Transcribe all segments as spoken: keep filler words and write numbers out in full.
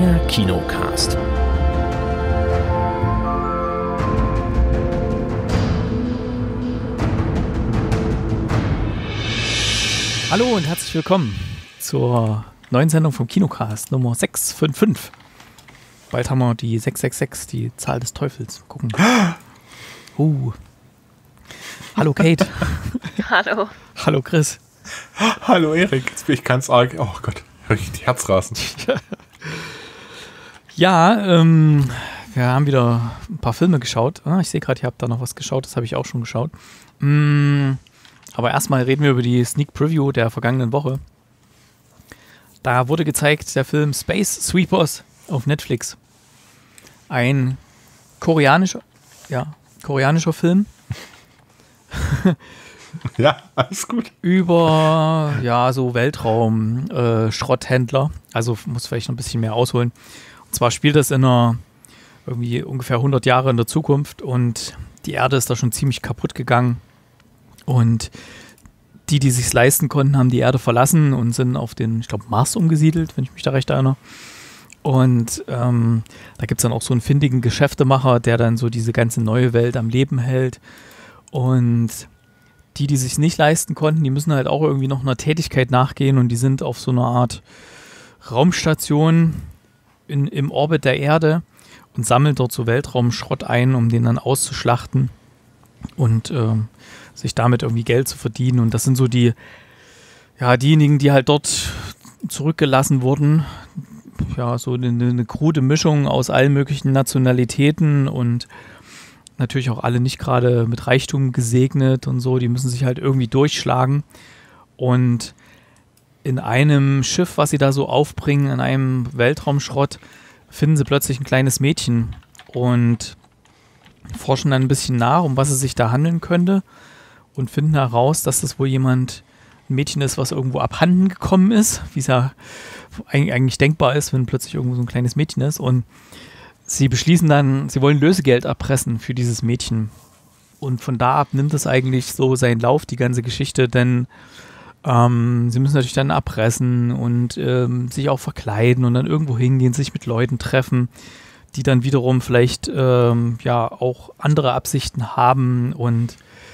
Der Kinocast. Hallo und herzlich willkommen zur neuen Sendung vom Kinocast, Nummer sechs fünf fünf. Bald haben wir die sechs sechs sechs, die Zahl des Teufels. Gucken. Uh. Hallo Kate. Hallo. Hallo Chris. Hallo Erik. Jetzt bin ich ganz arg. Oh Gott, höre ich die Herzrasen. Ja, ähm, wir haben wieder ein paar Filme geschaut. Ah, ich sehe gerade, ihr habt da noch was geschaut. Das habe ich auch schon geschaut. Mm, aber erstmal reden wir über die Sneak Preview der vergangenen Woche. Da wurde gezeigt der Film Space Sweepers auf Netflix. Ein koreanischer, ja, koreanischer Film. Ja, alles gut. Über, ja, so Weltraum-Schrotthändler. Äh, also muss vielleicht noch ein bisschen mehr ausholen. Und zwar spielt das in einer, irgendwie ungefähr hundert Jahre in der Zukunft und die Erde ist da schon ziemlich kaputt gegangen. Und die, die sich's leisten konnten, haben die Erde verlassen und sind auf den, ich glaube, Mars umgesiedelt, wenn ich mich da recht erinnere. Und ähm, da gibt es dann auch so einen findigen Geschäftemacher, der dann so diese ganze neue Welt am Leben hält. Und die, die sich nicht leisten konnten, die müssen halt auch irgendwie noch einer Tätigkeit nachgehen und die sind auf so einer Art Raumstation in, im Orbit der Erde und sammeln dort so Weltraumschrott ein, um den dann auszuschlachten und ähm, sich damit irgendwie Geld zu verdienen. Und das sind so die, ja, diejenigen, die halt dort zurückgelassen wurden. Ja, so eine, eine krude Mischung aus allen möglichen Nationalitäten und natürlich auch alle nicht gerade mit Reichtum gesegnet und so. Die müssen sich halt irgendwie durchschlagen. Und in einem Schiff, was sie da so aufbringen, in einem Weltraumschrott, finden sie plötzlich ein kleines Mädchen und forschen dann ein bisschen nach, um was es sich da handeln könnte und finden heraus, dass das wohl jemand, ein Mädchen ist, was irgendwo abhanden gekommen ist, wie es ja eigentlich denkbar ist, wenn plötzlich irgendwo so ein kleines Mädchen ist. Und sie beschließen dann, sie wollen Lösegeld erpressen für dieses Mädchen. Und von da ab nimmt es eigentlich so seinen Lauf, die ganze Geschichte, denn ähm, sie müssen natürlich dann erpressen und ähm, sich auch verkleiden und dann irgendwo hingehen, sich mit Leuten treffen, die dann wiederum vielleicht ähm, ja auch andere Absichten haben. Und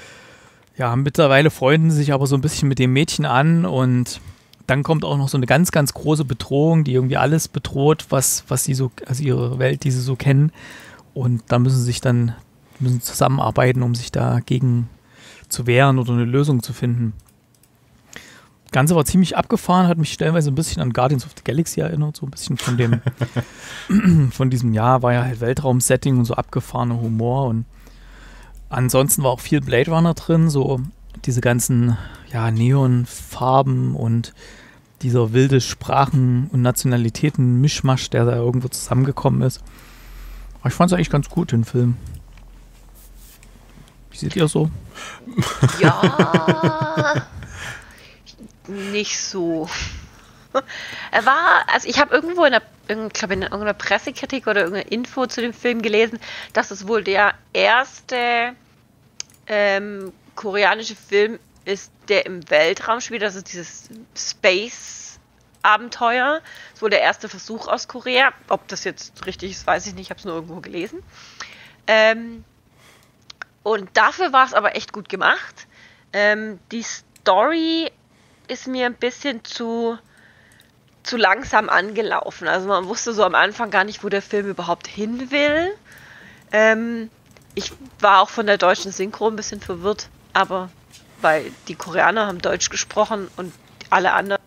ja, mittlerweile freunden sie sich aber so ein bisschen mit dem Mädchen an und dann kommt auch noch so eine ganz, ganz große Bedrohung, die irgendwie alles bedroht, was, was sie so, also ihre Welt, die sie so kennen. Und da müssen sie sich dann müssen zusammenarbeiten, um sich dagegen zu wehren oder eine Lösung zu finden. Das Ganze war ziemlich abgefahren, hat mich stellenweise ein bisschen an Guardians of the Galaxy erinnert, so ein bisschen von dem, von diesem Jahr war ja halt Weltraum-Setting und so abgefahrener Humor. Und ansonsten war auch viel Blade Runner drin, so diese ganzen ja, Neonfarben und dieser wilde Sprachen- und Nationalitäten-Mischmasch, der da irgendwo zusammengekommen ist. Aber ich fand es eigentlich ganz gut, den Film. Wie seht ihr so? Ja, nicht so. Er war, also ich habe irgendwo in der, ich glaube in irgendeiner Pressekritik oder irgendeiner Info zu dem Film gelesen, dass es wohl der erste ähm, koreanische Film ist, der im Weltraum spielt. Das ist dieses Space-Abenteuer. Das ist wohl der erste Versuch aus Korea. Ob das jetzt richtig ist, weiß ich nicht. Ich habe es nur irgendwo gelesen. Ähm, und dafür war es aber echt gut gemacht. Ähm, die Story ist mir ein bisschen zu, zu langsam angelaufen. Also man wusste so am Anfang gar nicht, wo der Film überhaupt hin will. Ähm, ich war auch von der deutschen Synchro ein bisschen verwirrt. Aber weil die Koreaner haben Deutsch gesprochen und alle anderen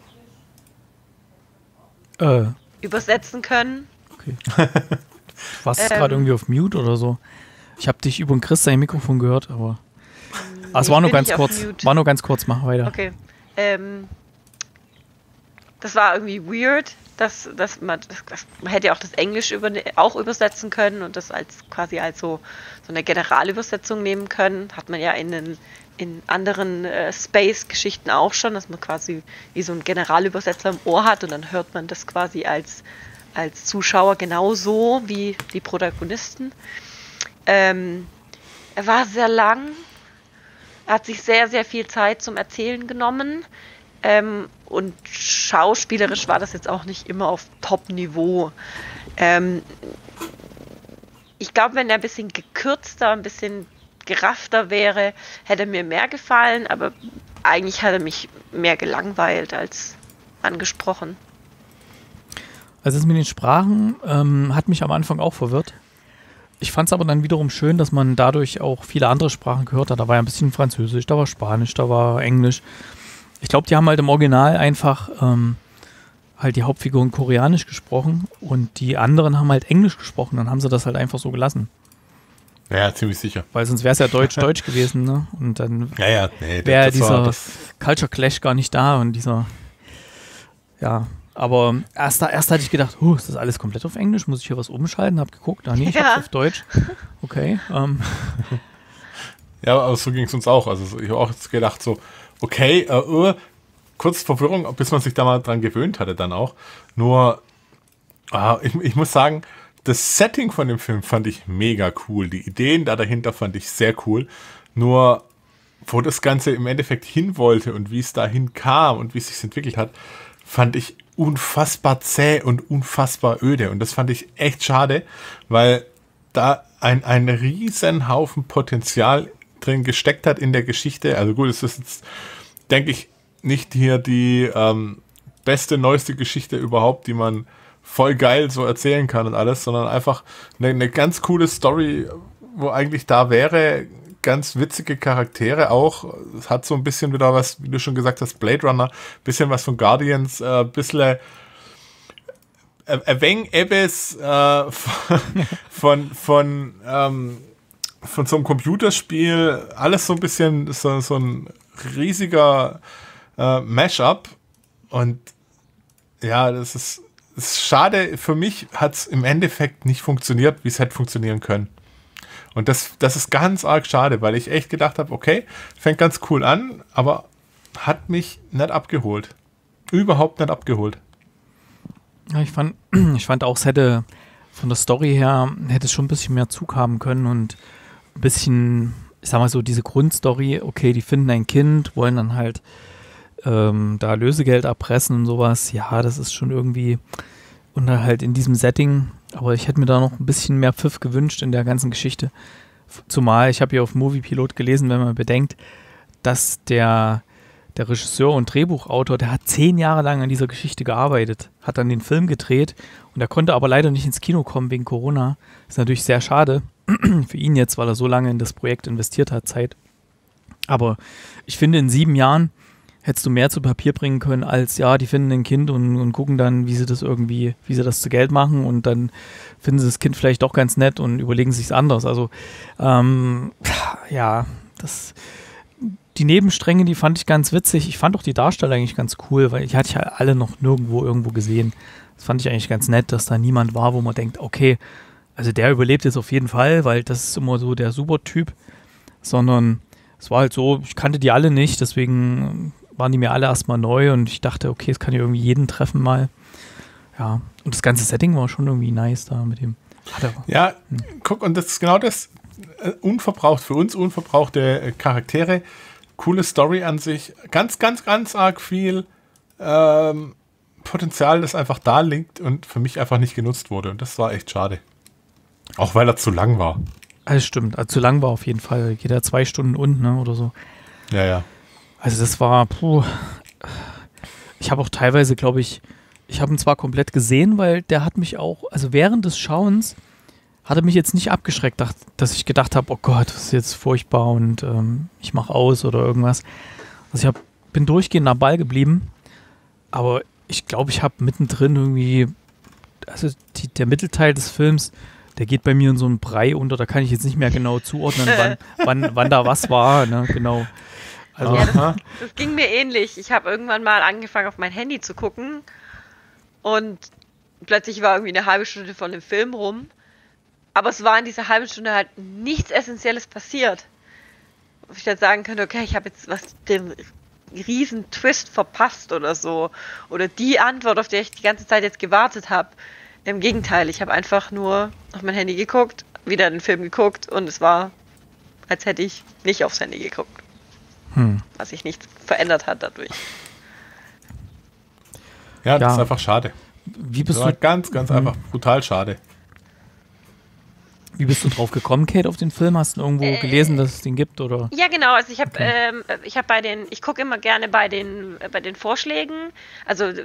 äh. übersetzen können. Okay. Warst du ähm, gerade irgendwie auf Mute oder so? Ich habe dich über den Chris sein Mikrofon gehört, aber ah, es war nur ganz kurz. War nur ganz kurz, mach weiter. Okay. Ähm, das war irgendwie weird, dass, dass man, das, das, man hätte ja auch das Englisch über, auch übersetzen können und das als quasi als so, so eine Generalübersetzung nehmen können. Hat man ja in, den, in anderen äh, Space-Geschichten auch schon, dass man quasi wie so einen Generalübersetzer im Ohr hat und dann hört man das quasi als, als Zuschauer genauso wie die Protagonisten. Ähm, er war sehr lang, er hat sich sehr, sehr viel Zeit zum Erzählen genommen. Ähm, und schauspielerisch war das jetzt auch nicht immer auf Top-Niveau. Ähm, ich glaube, wenn er ein bisschen gekürzter, ein bisschen geraffter wäre, hätte er mir mehr gefallen, aber eigentlich hat er mich mehr gelangweilt als angesprochen. Also das mit den Sprachen ähm, hat mich am Anfang auch verwirrt. Ich fand es aber dann wiederum schön, dass man dadurch auch viele andere Sprachen gehört hat. Da war ja ein bisschen Französisch, da war Spanisch, da war Englisch. Ich glaube, die haben halt im Original einfach ähm, halt die Hauptfiguren koreanisch gesprochen und die anderen haben halt Englisch gesprochen. Dann haben sie das halt einfach so gelassen. Ja, ziemlich sicher. Weil sonst wäre es ja Deutsch-Deutsch gewesen, ne? Und dann Ja, ja, nee, wäre das war dieser das. Culture Clash gar nicht da und dieser, ja, aber erst, da, erst hatte ich gedacht, huh, ist das alles komplett auf Englisch? Muss ich hier was umschalten? Hab geguckt, ah nee, ich Ja. hab's auf Deutsch. Okay, ähm, Ja, aber so ging es uns auch. Also so- ich habe auch jetzt gedacht so, okay, äh, uh, kurz Verwirrung, bis man sich da mal dran gewöhnt hatte dann auch. Nur, ah, ich, ich muss sagen, das Setting von dem Film fand ich mega cool. Die Ideen da dahinter fand ich sehr cool. Nur, wo das Ganze im Endeffekt hin wollte und wie es dahin kam und wie es sich entwickelt hat, fand ich unfassbar zäh und unfassbar öde. Und das fand ich echt schade, weil da ein, ein riesen Haufen Potenzial drin gesteckt hat in der Geschichte. Also gut, es ist jetzt, denke ich, nicht hier die ähm, beste, neueste Geschichte überhaupt, die man voll geil so erzählen kann und alles, sondern einfach eine, eine ganz coole Story, wo eigentlich da wäre, ganz witzige Charaktere auch. Es hat so ein bisschen wieder was, wie du schon gesagt hast, Blade Runner, bisschen was von Guardians, äh, bisschen Erweng Ebbes äh, von, von, ähm, von so einem Computerspiel, alles so ein bisschen so, so ein riesiger äh, Mashup. Und ja, das ist, das ist schade. Für mich hat es im Endeffekt nicht funktioniert, wie es hätte funktionieren können. Und das, das ist ganz arg schade, weil ich echt gedacht habe, okay, fängt ganz cool an, aber hat mich nicht abgeholt. Überhaupt nicht abgeholt. ja, ich fand, ich fand auch, es hätte von der Story her, hätte es schon ein bisschen mehr Zug haben können und ein bisschen, ich sag mal so, diese Grundstory, okay, die finden ein Kind, wollen dann halt ähm, da Lösegeld erpressen und sowas, ja, das ist schon irgendwie, und dann halt in diesem Setting, aber ich hätte mir da noch ein bisschen mehr Pfiff gewünscht in der ganzen Geschichte. Zumal, ich habe hier auf Moviepilot gelesen, wenn man bedenkt, dass der, der Regisseur und Drehbuchautor, der hat zehn Jahre lang an dieser Geschichte gearbeitet, hat dann den Film gedreht und er konnte aber leider nicht ins Kino kommen wegen Corona. Ist natürlich sehr schade für ihn jetzt, weil er so lange in das Projekt investiert hat, Zeit. Aber ich finde, in sieben Jahren hättest du mehr zu Papier bringen können, als, ja, die finden ein Kind und, und gucken dann, wie sie das irgendwie, wie sie das zu Geld machen und dann finden sie das Kind vielleicht doch ganz nett und überlegen sich es anders. Also, ähm, ja, das, die Nebenstränge, die fand ich ganz witzig. Ich fand auch die Darsteller eigentlich ganz cool, weil ich hatte ja alle noch nirgendwo irgendwo gesehen. Das fand ich eigentlich ganz nett, dass da niemand war, wo man denkt, okay, also der überlebt jetzt auf jeden Fall, weil das ist immer so der Supertyp, sondern es war halt so, ich kannte die alle nicht, deswegen waren die mir alle erstmal neu und ich dachte, okay, es kann ja irgendwie jeden treffen mal. Ja, und das ganze Setting war schon irgendwie nice da mit dem. Ja, hm. guck, und das ist genau das, äh, unverbraucht, für uns unverbrauchte äh, Charaktere, coole Story an sich, ganz, ganz, ganz arg viel ähm, Potenzial, das einfach da liegt und für mich einfach nicht genutzt wurde und das war echt schade. Auch weil er zu lang war. Also stimmt, also zu lang war auf jeden Fall, geht ja zwei Stunden und, ne, oder so. Ja, ja. Also das war, puh, ich habe auch teilweise, glaube ich, ich habe ihn zwar komplett gesehen, weil der hat mich auch, also während des Schauens hat er mich jetzt nicht abgeschreckt, dass ich gedacht habe, oh Gott, das ist jetzt furchtbar und ähm, ich mache aus oder irgendwas. Also ich hab, bin durchgehend am Ball geblieben, aber ich glaube, ich habe mittendrin irgendwie, also die, der Mittelteil des Films, der geht bei mir in so einen Brei unter, da kann ich jetzt nicht mehr genau zuordnen, wann, wann, wann da was war, ne, genau. Also, ja, das, das ging mir ähnlich. Ich habe irgendwann mal angefangen, auf mein Handy zu gucken und plötzlich war irgendwie eine halbe Stunde von dem Film rum. Aber es war in dieser halben Stunde halt nichts Essentielles passiert. Wo ich dann sagen könnte, okay, ich habe jetzt was den riesen Twist verpasst oder so. Oder die Antwort, auf die ich die ganze Zeit jetzt gewartet habe. Im Gegenteil, ich habe einfach nur auf mein Handy geguckt, wieder den Film geguckt und es war, als hätte ich nicht aufs Handy geguckt. Hm. Was sich nichts verändert hat dadurch. Ja, das ja. ist einfach schade. Wie bist das du? Ganz, ganz mhm. einfach brutal schade. Wie bist du drauf gekommen, Kate, auf den Film? Hast du irgendwo äh, gelesen, dass es den gibt, oder? Ja, genau. Also ich habe, okay. ähm, ich habe bei den, ich gucke immer gerne bei den, äh, bei den Vorschlägen. Also ähm,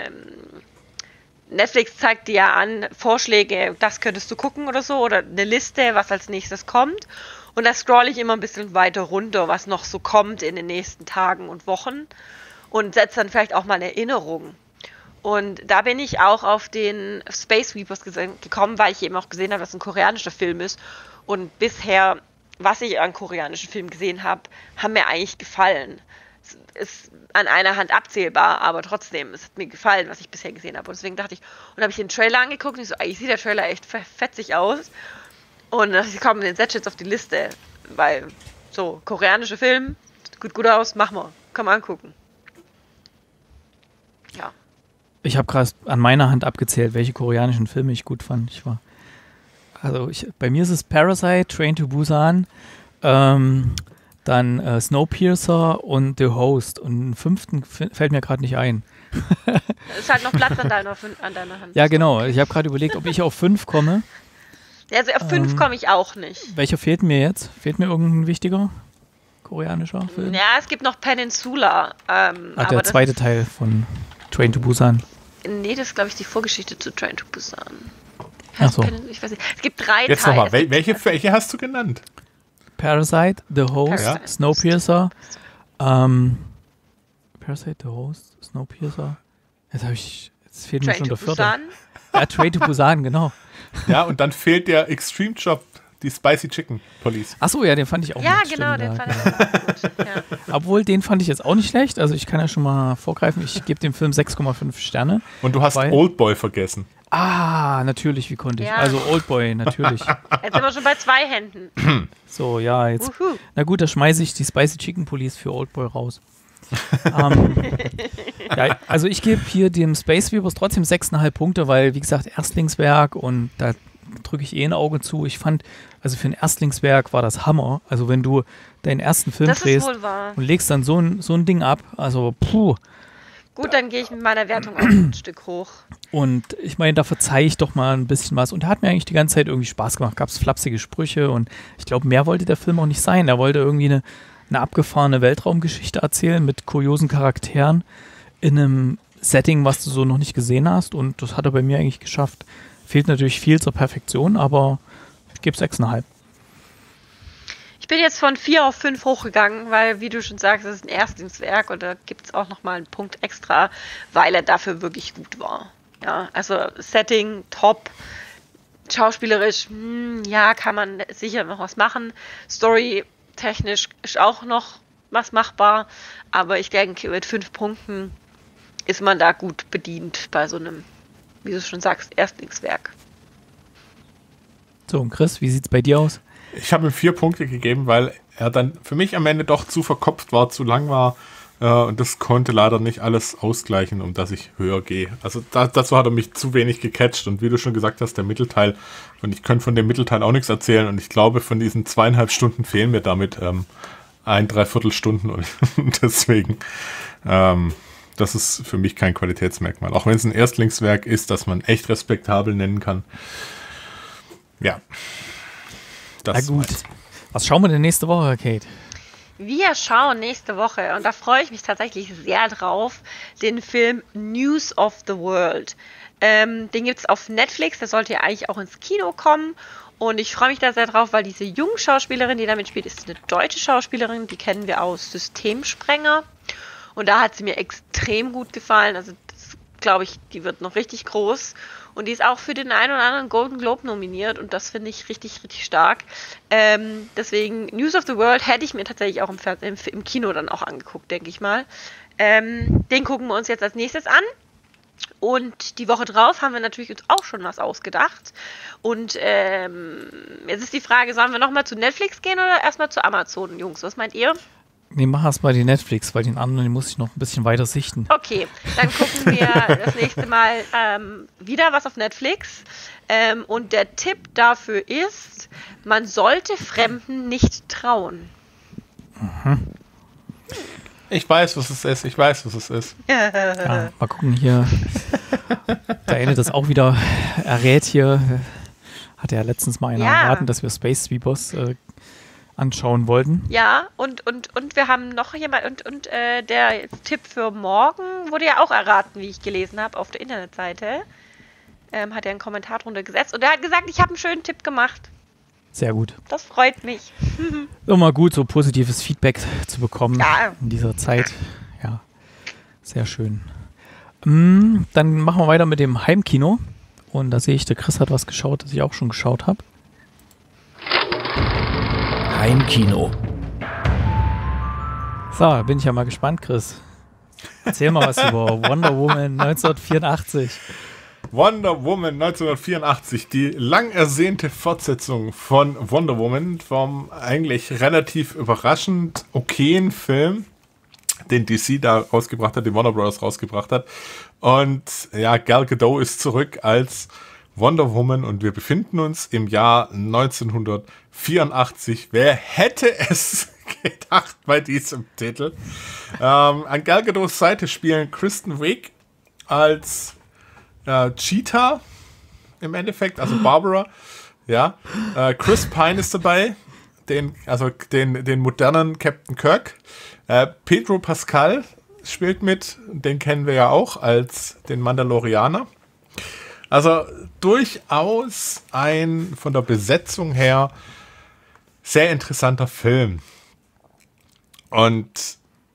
Netflix zeigt dir ja an Vorschläge, das könntest du gucken oder so, oder eine Liste, was als nächstes kommt. Und da scrolle ich immer ein bisschen weiter runter, was noch so kommt in den nächsten Tagen und Wochen, und setze dann vielleicht auch mal eine Erinnerung. Und da bin ich auch auf den Space Sweepers gekommen, weil ich eben auch gesehen habe, dass es ein koreanischer Film ist. Und bisher, was ich an koreanischen Filmen gesehen habe, haben mir eigentlich gefallen. Es ist an einer Hand abzählbar, aber trotzdem, es hat mir gefallen, was ich bisher gesehen habe. Und deswegen dachte ich, und habe ich den Trailer angeguckt und ich so, eigentlich sieht der Trailer echt fetzig aus. Und dann dachte ich, komm, den setz jetzt auf die Liste, weil so, koreanische Film, sieht gut aus, machen wir, kann man angucken. Ja. Ich habe gerade an meiner Hand abgezählt, welche koreanischen Filme ich gut fand. Ich war, also ich, bei mir ist es Parasite, Train to Busan, ähm, dann äh, Snowpiercer und The Host. Und einen fünften f- fällt mir gerade nicht ein. Es ist halt noch Platz an deiner, an deiner Hand. Ja, genau. Ich habe gerade überlegt, ob ich auf fünf komme. Ja, also auf fünf ähm, komme ich auch nicht. Welcher fehlt mir jetzt? Fehlt mir irgendein wichtiger koreanischer Film? Ja, es gibt noch Peninsula. Ähm, Ach, der zweite Teil von Train to Busan. Nee, das ist, glaube ich, die Vorgeschichte zu Train to Busan. Ach so. Ich weiß nicht. Es gibt drei Jetzt Teile. Jetzt nochmal, welche, welche hast du genannt? Parasite, The Host, Parasite. Snowpiercer. Ähm, Parasite, The Host, Snowpiercer. Jetzt habe ich, jetzt fehlt mir schon der vierte. Ja, Train to Busan, genau. Ja, und dann fehlt der Extreme Job, die Spicy Chicken Police. Achso, ja, den fand ich auch ja, nicht genau, stimmt, den da, fand ich auch gut. Ja. Obwohl, den fand ich jetzt auch nicht schlecht. Also ich kann ja schon mal vorgreifen. Ich gebe dem Film sechs Komma fünf Sterne. Und du hast weil, Oldboy vergessen. Ah, natürlich, wie konnte ich? Ja. Also Oldboy, natürlich. Jetzt sind wir schon bei zwei Händen. So, ja, jetzt. Uhu. Na gut, da schmeiße ich die Spicy Chicken Police für Oldboy raus. um, ja, also ich gebe hier dem Space Sweepers trotzdem sechs Komma fünf Punkte, weil, wie gesagt, Erstlingswerk, und da drücke ich eh ein Auge zu. Ich fand, also für ein Erstlingswerk war das Hammer. Also wenn du deinen ersten Film das drehst ist wohl wahr. und legst dann so ein, so ein Ding ab, also puh. Gut, dann gehe ich mit meiner Wertung auch ein Stück hoch. Und ich meine, da verzeihe ich doch mal ein bisschen was. Und er hat mir eigentlich die ganze Zeit irgendwie Spaß gemacht. Gab es flapsige Sprüche und ich glaube, mehr wollte der Film auch nicht sein. Er wollte irgendwie eine, eine abgefahrene Weltraumgeschichte erzählen mit kuriosen Charakteren in einem Setting, was du so noch nicht gesehen hast. Und das hat er bei mir eigentlich geschafft. Fehlt natürlich viel zur Perfektion, aber ich gebe sechs Komma fünf. Ich bin jetzt von vier auf fünf hochgegangen, weil, wie du schon sagst, es ist ein Erstlingswerk und da gibt es auch nochmal einen Punkt extra, weil er dafür wirklich gut war. Ja, also Setting, top, schauspielerisch, hm, ja, kann man sicher noch was machen. Story technisch ist auch noch was machbar, aber ich denke, mit fünf Punkten ist man da gut bedient bei so einem, wie du schon sagst, Erstlingswerk. So, und Chris, wie sieht's bei dir aus? Ich habe ihm vier Punkte gegeben, weil er dann für mich am Ende doch zu verkopft war, zu lang war. Äh, und das konnte leider nicht alles ausgleichen, um dass ich höher gehe. Also da, dazu hat er mich zu wenig gecatcht. Und wie du schon gesagt hast, der Mittelteil, und ich könnte von dem Mittelteil auch nichts erzählen. Und ich glaube, von diesen zweieinhalb Stunden fehlen mir damit ähm, ein, dreiviertel Stunden. Und deswegen, ähm, das ist für mich kein Qualitätsmerkmal. Auch wenn es ein Erstlingswerk ist, das man echt respektabel nennen kann. Ja. Das Na gut. Was schauen wir denn nächste Woche, Kate? Wir schauen nächste Woche, und da freue ich mich tatsächlich sehr drauf, den Film News of the World. Ähm, den gibt es auf Netflix, der sollte ja eigentlich auch ins Kino kommen. Und ich freue mich da sehr drauf, weil diese junge Schauspielerin, die damit spielt, ist eine deutsche Schauspielerin. Die kennen wir aus Systemsprenger. Und da hat sie mir extrem gut gefallen. Also das glaube ich, die wird noch richtig groß. Und die ist auch für den einen oder anderen Golden Globe nominiert. Und das finde ich richtig, richtig stark. Ähm, deswegen News of the World hätte ich mir tatsächlich auch im, Fer- im, im Kino dann auch angeguckt, denke ich mal. Ähm, den gucken wir uns jetzt als nächstes an. Und die Woche drauf haben wir natürlich uns auch schon was ausgedacht. Und ähm, jetzt ist die Frage, sollen wir nochmal zu Netflix gehen oder erstmal zu Amazon, Jungs? Was meint ihr? Nee, mach erst mal die Netflix, weil den anderen den muss ich noch ein bisschen weiter sichten. Okay, dann gucken wir das nächste Mal ähm, wieder was auf Netflix. Ähm, und der Tipp dafür ist, man sollte Fremden nicht trauen. Mhm. Ich weiß, was es ist. Ich weiß, was es ist. Ja, mal gucken hier. Der eine das auch wieder errät hier. Hatte ja letztens mal einer Ja. erraten, dass wir Space Sweepers äh, anschauen wollten. Ja, und, und, und wir haben noch jemand, und, und äh, der Tipp für morgen wurde ja auch erraten, wie ich gelesen habe, auf der Internetseite. Ähm, hat er einen Kommentar drunter gesetzt und er hat gesagt, ich habe einen schönen Tipp gemacht. Sehr gut. Das freut mich. Immer gut, so positives Feedback zu bekommen Ja. in dieser Zeit. Ja, sehr schön. Mm, dann machen wir weiter mit dem Heimkino. Und da sehe ich, der Chris hat was geschaut, das ich auch schon geschaut habe. Heimkino. So, da bin ich ja mal gespannt, Chris. Erzähl mal was über Wonder Woman neunzehnhundertvierundachtzig. Wonder Woman neunzehnhundertvierundachtzig, die lang ersehnte Fortsetzung von Wonder Woman, vom eigentlich relativ überraschend okayen Film, den D C da rausgebracht hat, den Warner Bros. Rausgebracht hat. Und ja, Gal Gadot ist zurück als Wonder Woman und wir befinden uns im Jahr neunzehnhundertvierundachtzig. Wer hätte es gedacht bei diesem Titel? Ähm, an Gal Gadots Seite spielen Kristen Wiig als äh, Cheetah im Endeffekt, also Barbara. Ja, äh, Chris Pine ist dabei, den, also den, den modernen Captain Kirk. Äh, Pedro Pascal spielt mit, den kennen wir ja auch als den Mandalorianer. Also durchaus ein von der Besetzung her sehr interessanter Film. Und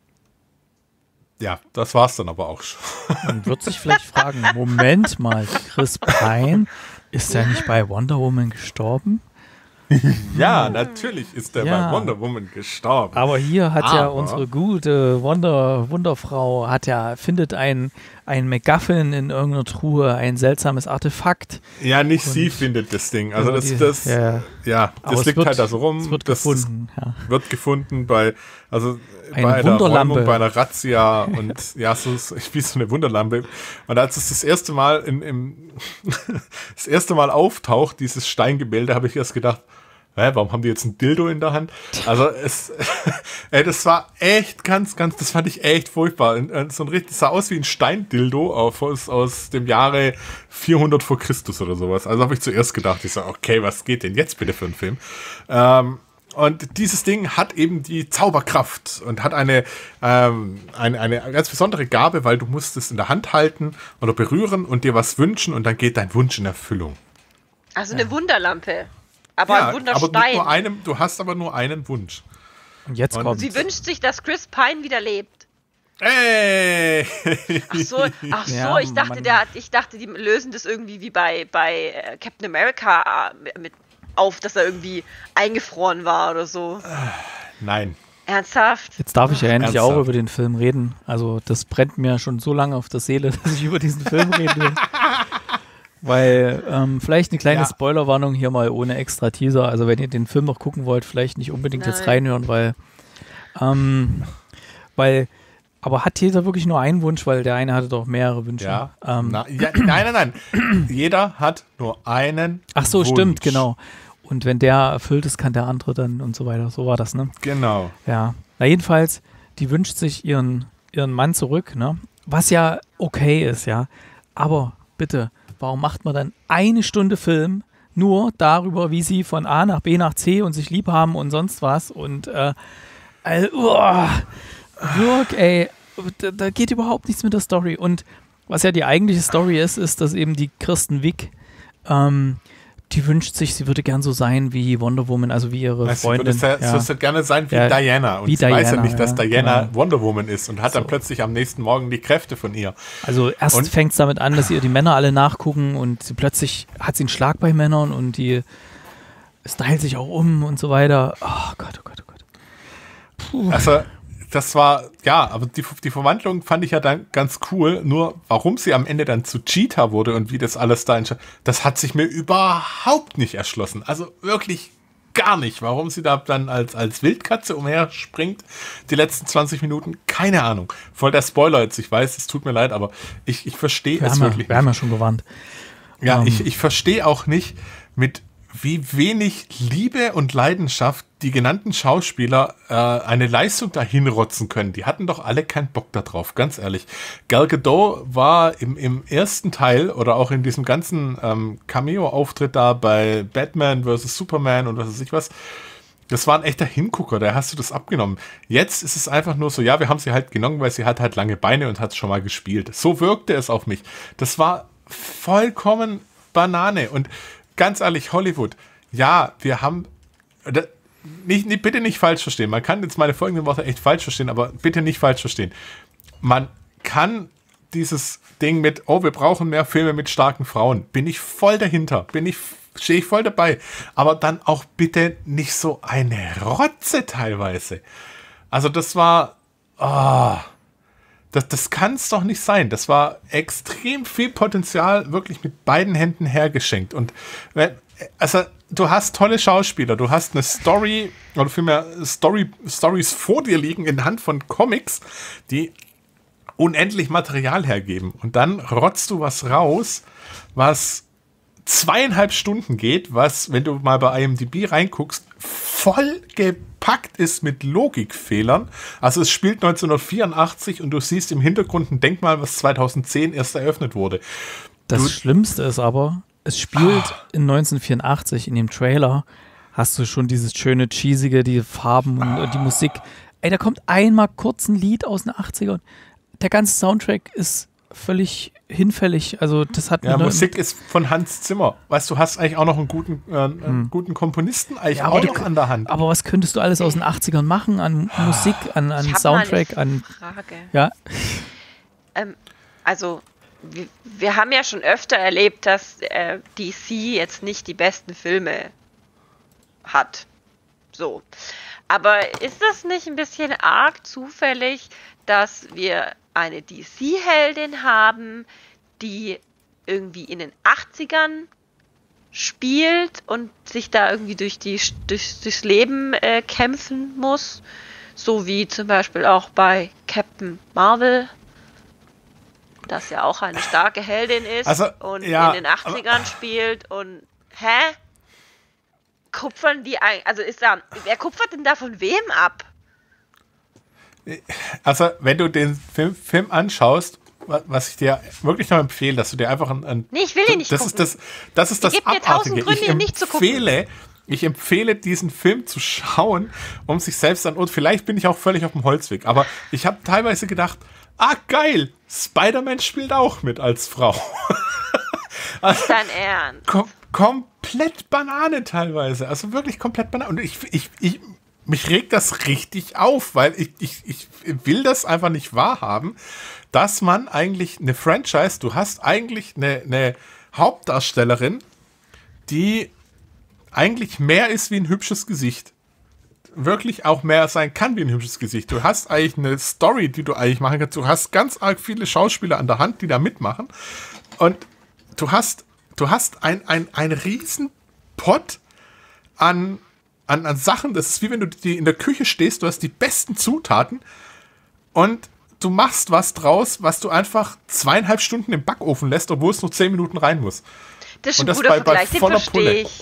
ja, das war's dann aber auch schon. Man wird sich vielleicht fragen, Moment mal, Chris Pine, ist er nicht bei Wonder Woman gestorben? Ja, natürlich ist er Ja. bei Wonder Woman gestorben. Aber hier hat ja Aber- unsere gute Wonder, Wunderfrau, hat ja, findet ein, ein MacGuffin in irgendeiner Truhe, ein seltsames Artefakt. Ja, nicht Und- sie findet das Ding. Also Ja, das, die- das, ja. ja, Aber das es liegt wird- halt da so rum. Es wird das gefunden, ja. wird gefunden bei, also Eine bei einer Wunderlampe. Räumung, bei einer Razzia und ja, so ist wie so eine Wunderlampe. Und als es das erste Mal in, im das erste Mal auftaucht, dieses Steingemälde, habe ich erst gedacht, hä, warum haben die jetzt ein Dildo in der Hand? Also es, ey, das war echt ganz, ganz, das fand ich echt furchtbar. So ein richtig, das sah aus wie ein Steindildo auf, aus, aus dem Jahre vierhundert vor Christus oder sowas. Also habe ich zuerst gedacht, ich so, okay, was geht denn jetzt bitte für ein Film? Ähm, Und dieses Ding hat eben die Zauberkraft und hat eine, ähm, eine, eine ganz besondere Gabe, weil du musst es in der Hand halten oder berühren und dir was wünschen und dann geht dein Wunsch in Erfüllung. Also eine Wunderlampe. Aber Ja, ein aber mit Wunderstein. nur einem, du hast aber nur einen Wunsch. Und jetzt Und kommt. Sie wünscht sich, dass Chris Pine wieder lebt. Ey! Ach so, ach so, Ja, ich dachte, man- der hat, ich dachte, die lösen das irgendwie wie bei, bei äh, Captain America äh, mit, mit auf, dass er irgendwie eingefroren war oder so. Nein. Ernsthaft? Jetzt darf ich ja endlich Ernsthaft? auch über den Film reden. Also das brennt mir schon so lange auf der Seele, dass ich über diesen Film reden will. Weil ähm, vielleicht eine kleine Ja. Spoilerwarnung hier mal ohne extra Teaser. Also wenn ihr den Film noch gucken wollt, vielleicht nicht unbedingt jetzt Nein. reinhören, weil ähm, weil aber hat jeder wirklich nur einen Wunsch, weil der eine hatte doch mehrere Wünsche. Ja. Ähm, Na, ja. Nein, nein, nein. Jeder hat nur einen ach so, Wunsch. stimmt, genau. Und wenn der erfüllt ist, kann der andere dann und so weiter. So war das, ne? Genau. Ja, na jedenfalls, die wünscht sich ihren, ihren Mann zurück, ne? Was ja okay ist, ja. Aber bitte, warum macht man dann eine Stunde Film nur darüber, wie sie von A nach B nach C und sich lieb haben und sonst was und äh, also, uah, Wirk, ey, da, da geht überhaupt nichts mit der Story. Und was ja die eigentliche Story ist, ist, dass eben die Kristen Wiig, ähm, die wünscht sich, sie würde gern so sein wie Wonder Woman, also wie ihre Also, Freundin. sie würde ja. ja. gerne sein wie Ja, Diana. Und wie sie weiß ja Diana, nicht, dass ja, Diana genau. Wonder Woman ist und hat dann So. plötzlich am nächsten Morgen die Kräfte von ihr. Also erst Und- fängt es damit an, dass ihr die Männer alle nachgucken und sie plötzlich hat sie einen Schlag bei Männern und die stylt sich auch um und so weiter. Oh Gott, oh Gott, oh Gott. Puh. Also, das war, ja, aber die, die Verwandlung fand ich ja dann ganz cool. Nur, warum sie am Ende dann zu Cheetah wurde und wie das alles da entscheidet, das hat sich mir überhaupt nicht erschlossen. Also wirklich gar nicht. Warum sie da dann als, als Wildkatze umherspringt, die letzten zwanzig Minuten, keine Ahnung. Voll der Spoiler jetzt, ich weiß, es tut mir leid, aber ich, ich verstehe wir es haben, ja, wirklich wir haben nicht. ja schon gewarnt. Ja, Ähm. ich, ich verstehe auch nicht, mit wie wenig Liebe und Leidenschaft die genannten Schauspieler äh, eine Leistung dahin rotzen können. Die hatten doch alle keinen Bock da drauf, ganz ehrlich. Gal Gadot war im, im ersten Teil oder auch in diesem ganzen ähm, Cameo-Auftritt da bei Batman versus Superman und was weiß ich was, das war ein echter Hingucker, da hast du das abgenommen. Jetzt ist es einfach nur so, ja, wir haben sie halt genommen, weil sie hat halt lange Beine und hat schon mal gespielt. So wirkte es auf mich. Das war vollkommen Banane. Und ganz ehrlich, Hollywood, ja, wir haben, nicht, nicht, bitte nicht falsch verstehen, man kann jetzt meine folgenden Worte echt falsch verstehen, aber bitte nicht falsch verstehen. Man kann dieses Ding mit, oh, wir brauchen mehr Filme mit starken Frauen, bin ich voll dahinter, bin ich, stehe ich voll dabei, aber dann auch bitte nicht so eine Rotze teilweise. Also das war, oh, Das, das kann es doch nicht sein. Das war extrem viel Potenzial, wirklich mit beiden Händen hergeschenkt. Und also du hast tolle Schauspieler, du hast eine Story, oder vielmehr Story, Stories vor dir liegen in Hand von Comics, die unendlich Material hergeben. Und dann rotzt du was raus, was zweieinhalb Stunden geht, was, wenn du mal bei I M D B reinguckst, voll gepackt ist mit Logikfehlern. Also es spielt neunzehnhundertvierundachtzig und du siehst im Hintergrund ein Denkmal, was zweitausendzehn erst eröffnet wurde. Das du, Schlimmste ist aber, es spielt ah. in neunzehnhundertvierundachtzig, in dem Trailer hast du schon dieses schöne, cheesige, die Farben und ah. die Musik. Ey, da kommt einmal kurz ein Lied aus den achtzigern. Der ganze Soundtrack ist völlig hinfällig. Also das hat ja, Musik ist von Hans Zimmer. Weißt du, hast eigentlich auch noch einen guten, äh, einen hm. guten Komponisten eigentlich ja, auch noch an der Hand. Aber was könntest du alles aus den achtzigern machen an Musik, an, an Soundtrack, an Frage. Ja. Ähm, also wir, wir haben ja schon öfter erlebt, dass äh, D C jetzt nicht die besten Filme hat. So. Aber ist das nicht ein bisschen arg zufällig, dass wir eine D C-Heldin haben, die irgendwie in den achtzigern spielt und sich da irgendwie durch die, durch, durchs Leben äh, kämpfen muss? So wie zum Beispiel auch bei Captain Marvel, das ja auch eine starke Heldin ist also, und ja, in den achtzigern aber, spielt und hä? Kupfern die ein, also ist da, wer kupfert denn da von wem ab? Also, wenn du den Film, Film anschaust, was ich dir wirklich noch empfehle, dass du dir einfach ein... ein nee, ich will ihn nicht das gucken. Ist das, das ist das Gib mir tausend Gründe, ich ihn nicht zu gucken. Empfehle, ich empfehle, diesen Film zu schauen, um sich selbst an... Und vielleicht bin ich auch völlig auf dem Holzweg, aber ich habe teilweise gedacht, ah, geil, Spider-Man spielt auch mit als Frau. Also, dein Ernst? Kom komplett Banane teilweise, also wirklich komplett Banane. Und ich... ich, ich mich regt das richtig auf, weil ich, ich, ich will das einfach nicht wahrhaben, dass man eigentlich eine Franchise, du hast eigentlich eine, eine Hauptdarstellerin, die eigentlich mehr ist wie ein hübsches Gesicht. Wirklich auch mehr sein kann wie ein hübsches Gesicht. Du hast eigentlich eine Story, die du eigentlich machen kannst. Du hast ganz arg viele Schauspieler an der Hand, die da mitmachen. Und du hast, du hast ein, ein, ein riesen Pot an An, an Sachen, das ist wie wenn du die in der Küche stehst, du hast die besten Zutaten und du machst was draus, was du einfach zweieinhalb Stunden im Backofen lässt, obwohl es nur zehn Minuten rein muss. Das ist ein guter Vergleich, den verstehe ich.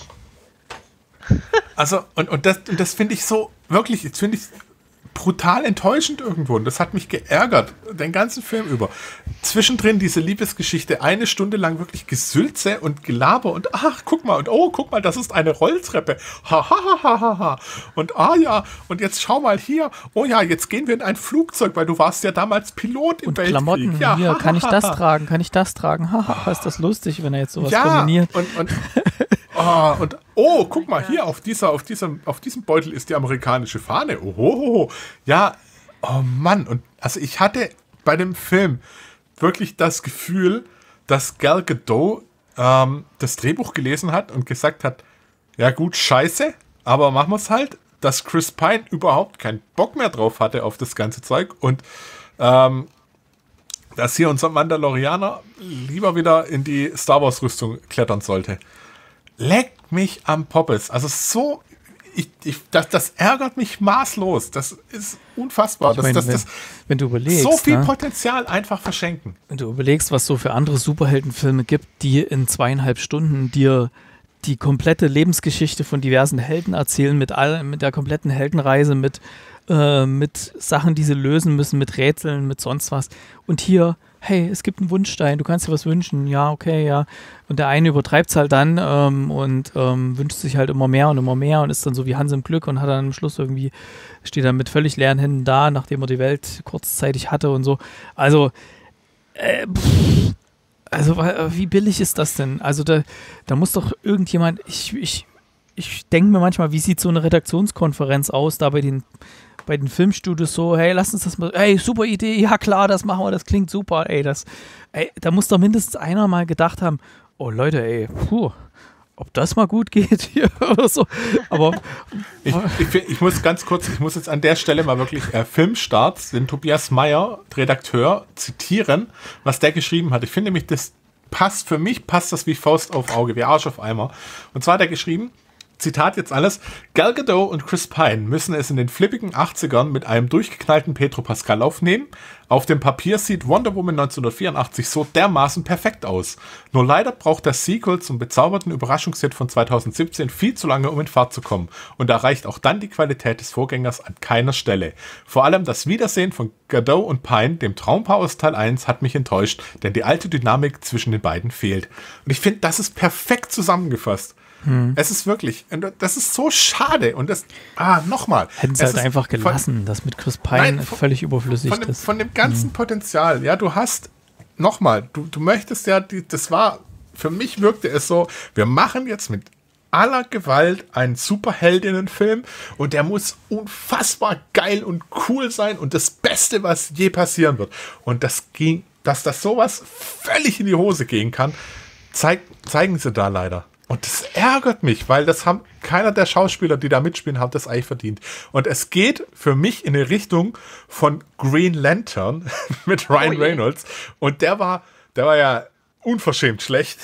Also, und, und das, und das finde ich so, wirklich, das finde ich brutal enttäuschend irgendwo. Und das hat mich geärgert, den ganzen Film über. Zwischendrin diese Liebesgeschichte, eine Stunde lang wirklich Gesülze und Gelaber und ach, guck mal, und oh, guck mal, das ist eine Rolltreppe. Ha, ha, ha, ha, ha, ha. Und ah ja, und jetzt schau mal hier. Oh ja, jetzt gehen wir in ein Flugzeug, weil du warst ja damals Pilot im und Weltkrieg. Klamotten, ja, hier, ha, kann ha, ich das ha. tragen, kann ich das tragen? Haha, ist das lustig, wenn er jetzt sowas ja, kombiniert. und, und Oh, und oh, guck mal, hier auf dieser, auf diesem, auf diesem Beutel ist die amerikanische Fahne. Ohoho. Ja, oh Mann. Und also ich hatte bei dem Film wirklich das Gefühl, dass Gal Gadot ähm, das Drehbuch gelesen hat und gesagt hat, ja gut, scheiße, aber machen wir es halt, dass Chris Pine überhaupt keinen Bock mehr drauf hatte auf das ganze Zeug und ähm, dass hier unser Mandalorianer lieber wieder in die Star Wars Rüstung klettern sollte. Leckt mich am Poppes. Also so, ich, ich, das, das ärgert mich maßlos. Das ist unfassbar. Ich meine, das, das, wenn, das, wenn du überlegst, so viel ne? Potenzial einfach verschenken. Wenn du überlegst, was so für andere Superheldenfilme gibt, die in zweieinhalb Stunden dir die komplette Lebensgeschichte von diversen Helden erzählen, mit, all, mit der kompletten Heldenreise, mit, äh, mit Sachen, die sie lösen müssen, mit Rätseln, mit sonst was. Und hier, hey, es gibt einen Wunschstein, du kannst dir was wünschen, ja, okay, ja. Und der eine übertreibt es halt dann ähm, und ähm, wünscht sich halt immer mehr und immer mehr und ist dann so wie Hans im Glück und hat dann am Schluss irgendwie, steht dann mit völlig leeren Händen da, nachdem er die Welt kurzzeitig hatte und so. Also, äh, pff, also wie billig ist das denn? Also da, da muss doch irgendjemand, ich, ich, ich denke mir manchmal, wie sieht so eine Redaktionskonferenz aus, da bei den bei den Filmstudios so, hey, lass uns das mal, hey, super Idee, ja klar, das machen wir, das klingt super, ey, das, ey, da muss doch mindestens einer mal gedacht haben, oh Leute, ey, puh, ob das mal gut geht hier oder so, aber ich, ich, ich muss ganz kurz, ich muss jetzt an der Stelle mal wirklich äh, Filmstarts, den Tobias Meyer, Redakteur, zitieren, was der geschrieben hat. Ich finde nämlich, das passt, für mich passt das wie Faust auf Auge, wie Arsch auf Eimer. Und zwar hat er geschrieben, Zitat jetzt alles, Gal Gadot und Chris Pine müssen es in den flippigen achtzigern mit einem durchgeknallten Pedro Pascal aufnehmen. Auf dem Papier sieht Wonder Woman neunzehnhundertvierundachtzig so dermaßen perfekt aus. Nur leider braucht das Sequel zum bezauberten Überraschungshit von zweitausendsiebzehn viel zu lange, um in Fahrt zu kommen. Und da reicht auch dann die Qualität des Vorgängers an keiner Stelle. Vor allem das Wiedersehen von Gadot und Pine, dem Traumpaar aus Teil eins, hat mich enttäuscht, denn die alte Dynamik zwischen den beiden fehlt. Und ich finde, das ist perfekt zusammengefasst. Hm. Es ist wirklich, das ist so schade. Und das, ah, nochmal. Hätten sie halt einfach gelassen, von, dass mit Chris Pine nein, von, völlig überflüssig von dem, ist. Von dem ganzen hm. Potenzial, ja, du hast, nochmal, du, du möchtest ja, die, das war, für mich wirkte es so, wir machen jetzt mit aller Gewalt einen Superheldinnenfilm und der muss unfassbar geil und cool sein und das Beste, was je passieren wird. Und das ging, dass das sowas völlig in die Hose gehen kann, zeig, zeigen sie da leider. Und das ärgert mich, weil das haben keiner der Schauspieler, die da mitspielen, haben das eigentlich verdient. Und es geht für mich in eine Richtung von Green Lantern mit Ryan oh Reynolds. Und der war, der war ja unverschämt schlecht,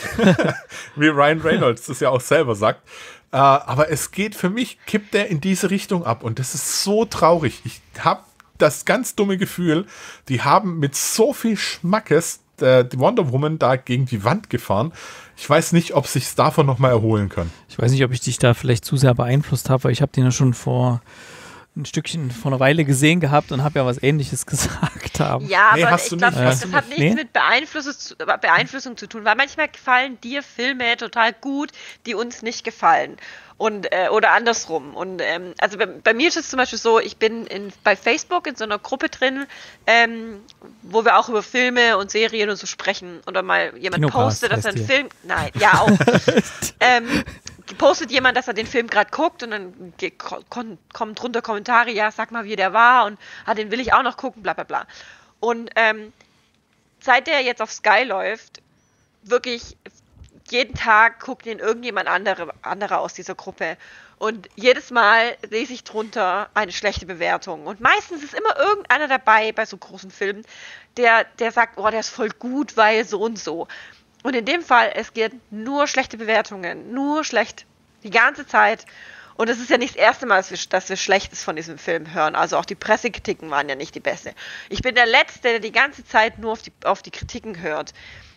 wie Ryan Reynolds das ja auch selber sagt. Uh, aber es geht für mich, kippt der in diese Richtung ab. Und das ist so traurig. Ich habe das ganz dumme Gefühl, die haben mit so viel Schmackes äh, die Wonder Woman da gegen die Wand gefahren. Ich weiß nicht, ob sich davon nochmal erholen kann. Ich weiß nicht, ob ich dich da vielleicht zu sehr beeinflusst habe, weil ich habe den ja schon vor ein Stückchen vor einer Weile gesehen gehabt und habe ja was Ähnliches gesagt haben. Ja, nee, aber hast ich du glaube, nicht, das hast hat du nichts nee? mit Beeinflussung zu, Beeinflussung zu tun, weil manchmal gefallen dir Filme total gut, die uns nicht gefallen. Und, äh, oder andersrum. Und ähm, also bei, bei mir ist es zum Beispiel so, ich bin in, bei Facebook in so einer Gruppe drin, ähm, wo wir auch über Filme und Serien und so sprechen. Oder mal jemand Kinocast postet, dass er einen hier. Film. Nein, ja auch. ähm, postet jemand, dass er den Film gerade guckt und dann ge- kon- kommen drunter Kommentare, ja, sag mal, wie der war und ah, den will ich auch noch gucken, bla bla bla. Und ähm, seit der jetzt auf Sky läuft, wirklich jeden Tag guckt ihn irgendjemand andere, anderer aus dieser Gruppe. Und jedes Mal lese ich drunter eine schlechte Bewertung. Und meistens ist immer irgendeiner dabei bei so großen Filmen, der, der sagt, oh, der ist voll gut, weil so und so. Und in dem Fall, es gibt nur schlechte Bewertungen, nur schlecht, die ganze Zeit. Und es ist ja nicht das erste Mal, dass wir, dass wir Schlechtes von diesem Film hören. Also auch die Pressekritiken waren ja nicht die beste. Ich bin der Letzte, der die ganze Zeit nur auf die, auf die Kritiken hört.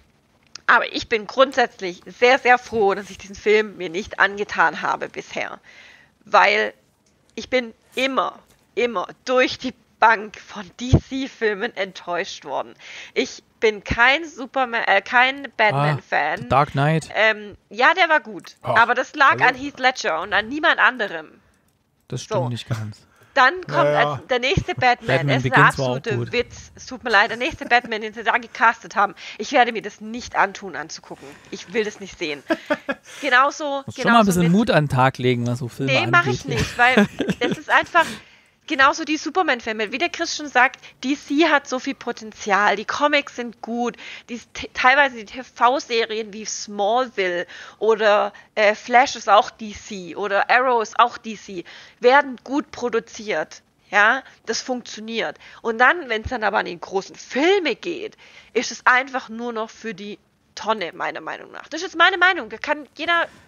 Aber ich bin grundsätzlich sehr, sehr froh, dass ich diesen Film mir nicht angetan habe bisher. Weil ich bin immer, immer durch die Bank von D C-Filmen enttäuscht worden. Ich bin kein Superman, äh, kein Batman-Fan. Ah, Dark Knight. Ähm, ja, der war gut. Oh, aber das lag also, an Heath Ledger und an niemand anderem. Das stimmt So. nicht ganz. Dann kommt Naja. als, der nächste Batman. Batman Es ist der Begins war auch absolute gut. Witz. Es tut mir leid. Der nächste Batman, den sie da gecastet haben. Ich werde mir das nicht antun, anzugucken. Ich will das nicht sehen. Genauso. Muss genauso schon mal ein bisschen mit, Mut an den Tag legen, was so Filme Nee, angeht. mache ich nicht, weil es ist einfach genauso die Superman-Filme. Wie der Chris schon sagt, D C hat so viel Potenzial. Die Comics sind gut. Die, t- teilweise die T V-Serien wie Smallville oder äh, Flash ist auch D C oder Arrow ist auch D C, werden gut produziert. Ja, das funktioniert. Und dann, wenn es dann aber an die großen Filme geht, ist es einfach nur noch für die Tonne, meiner Meinung nach. Das ist jetzt meine Meinung. Da kann jeder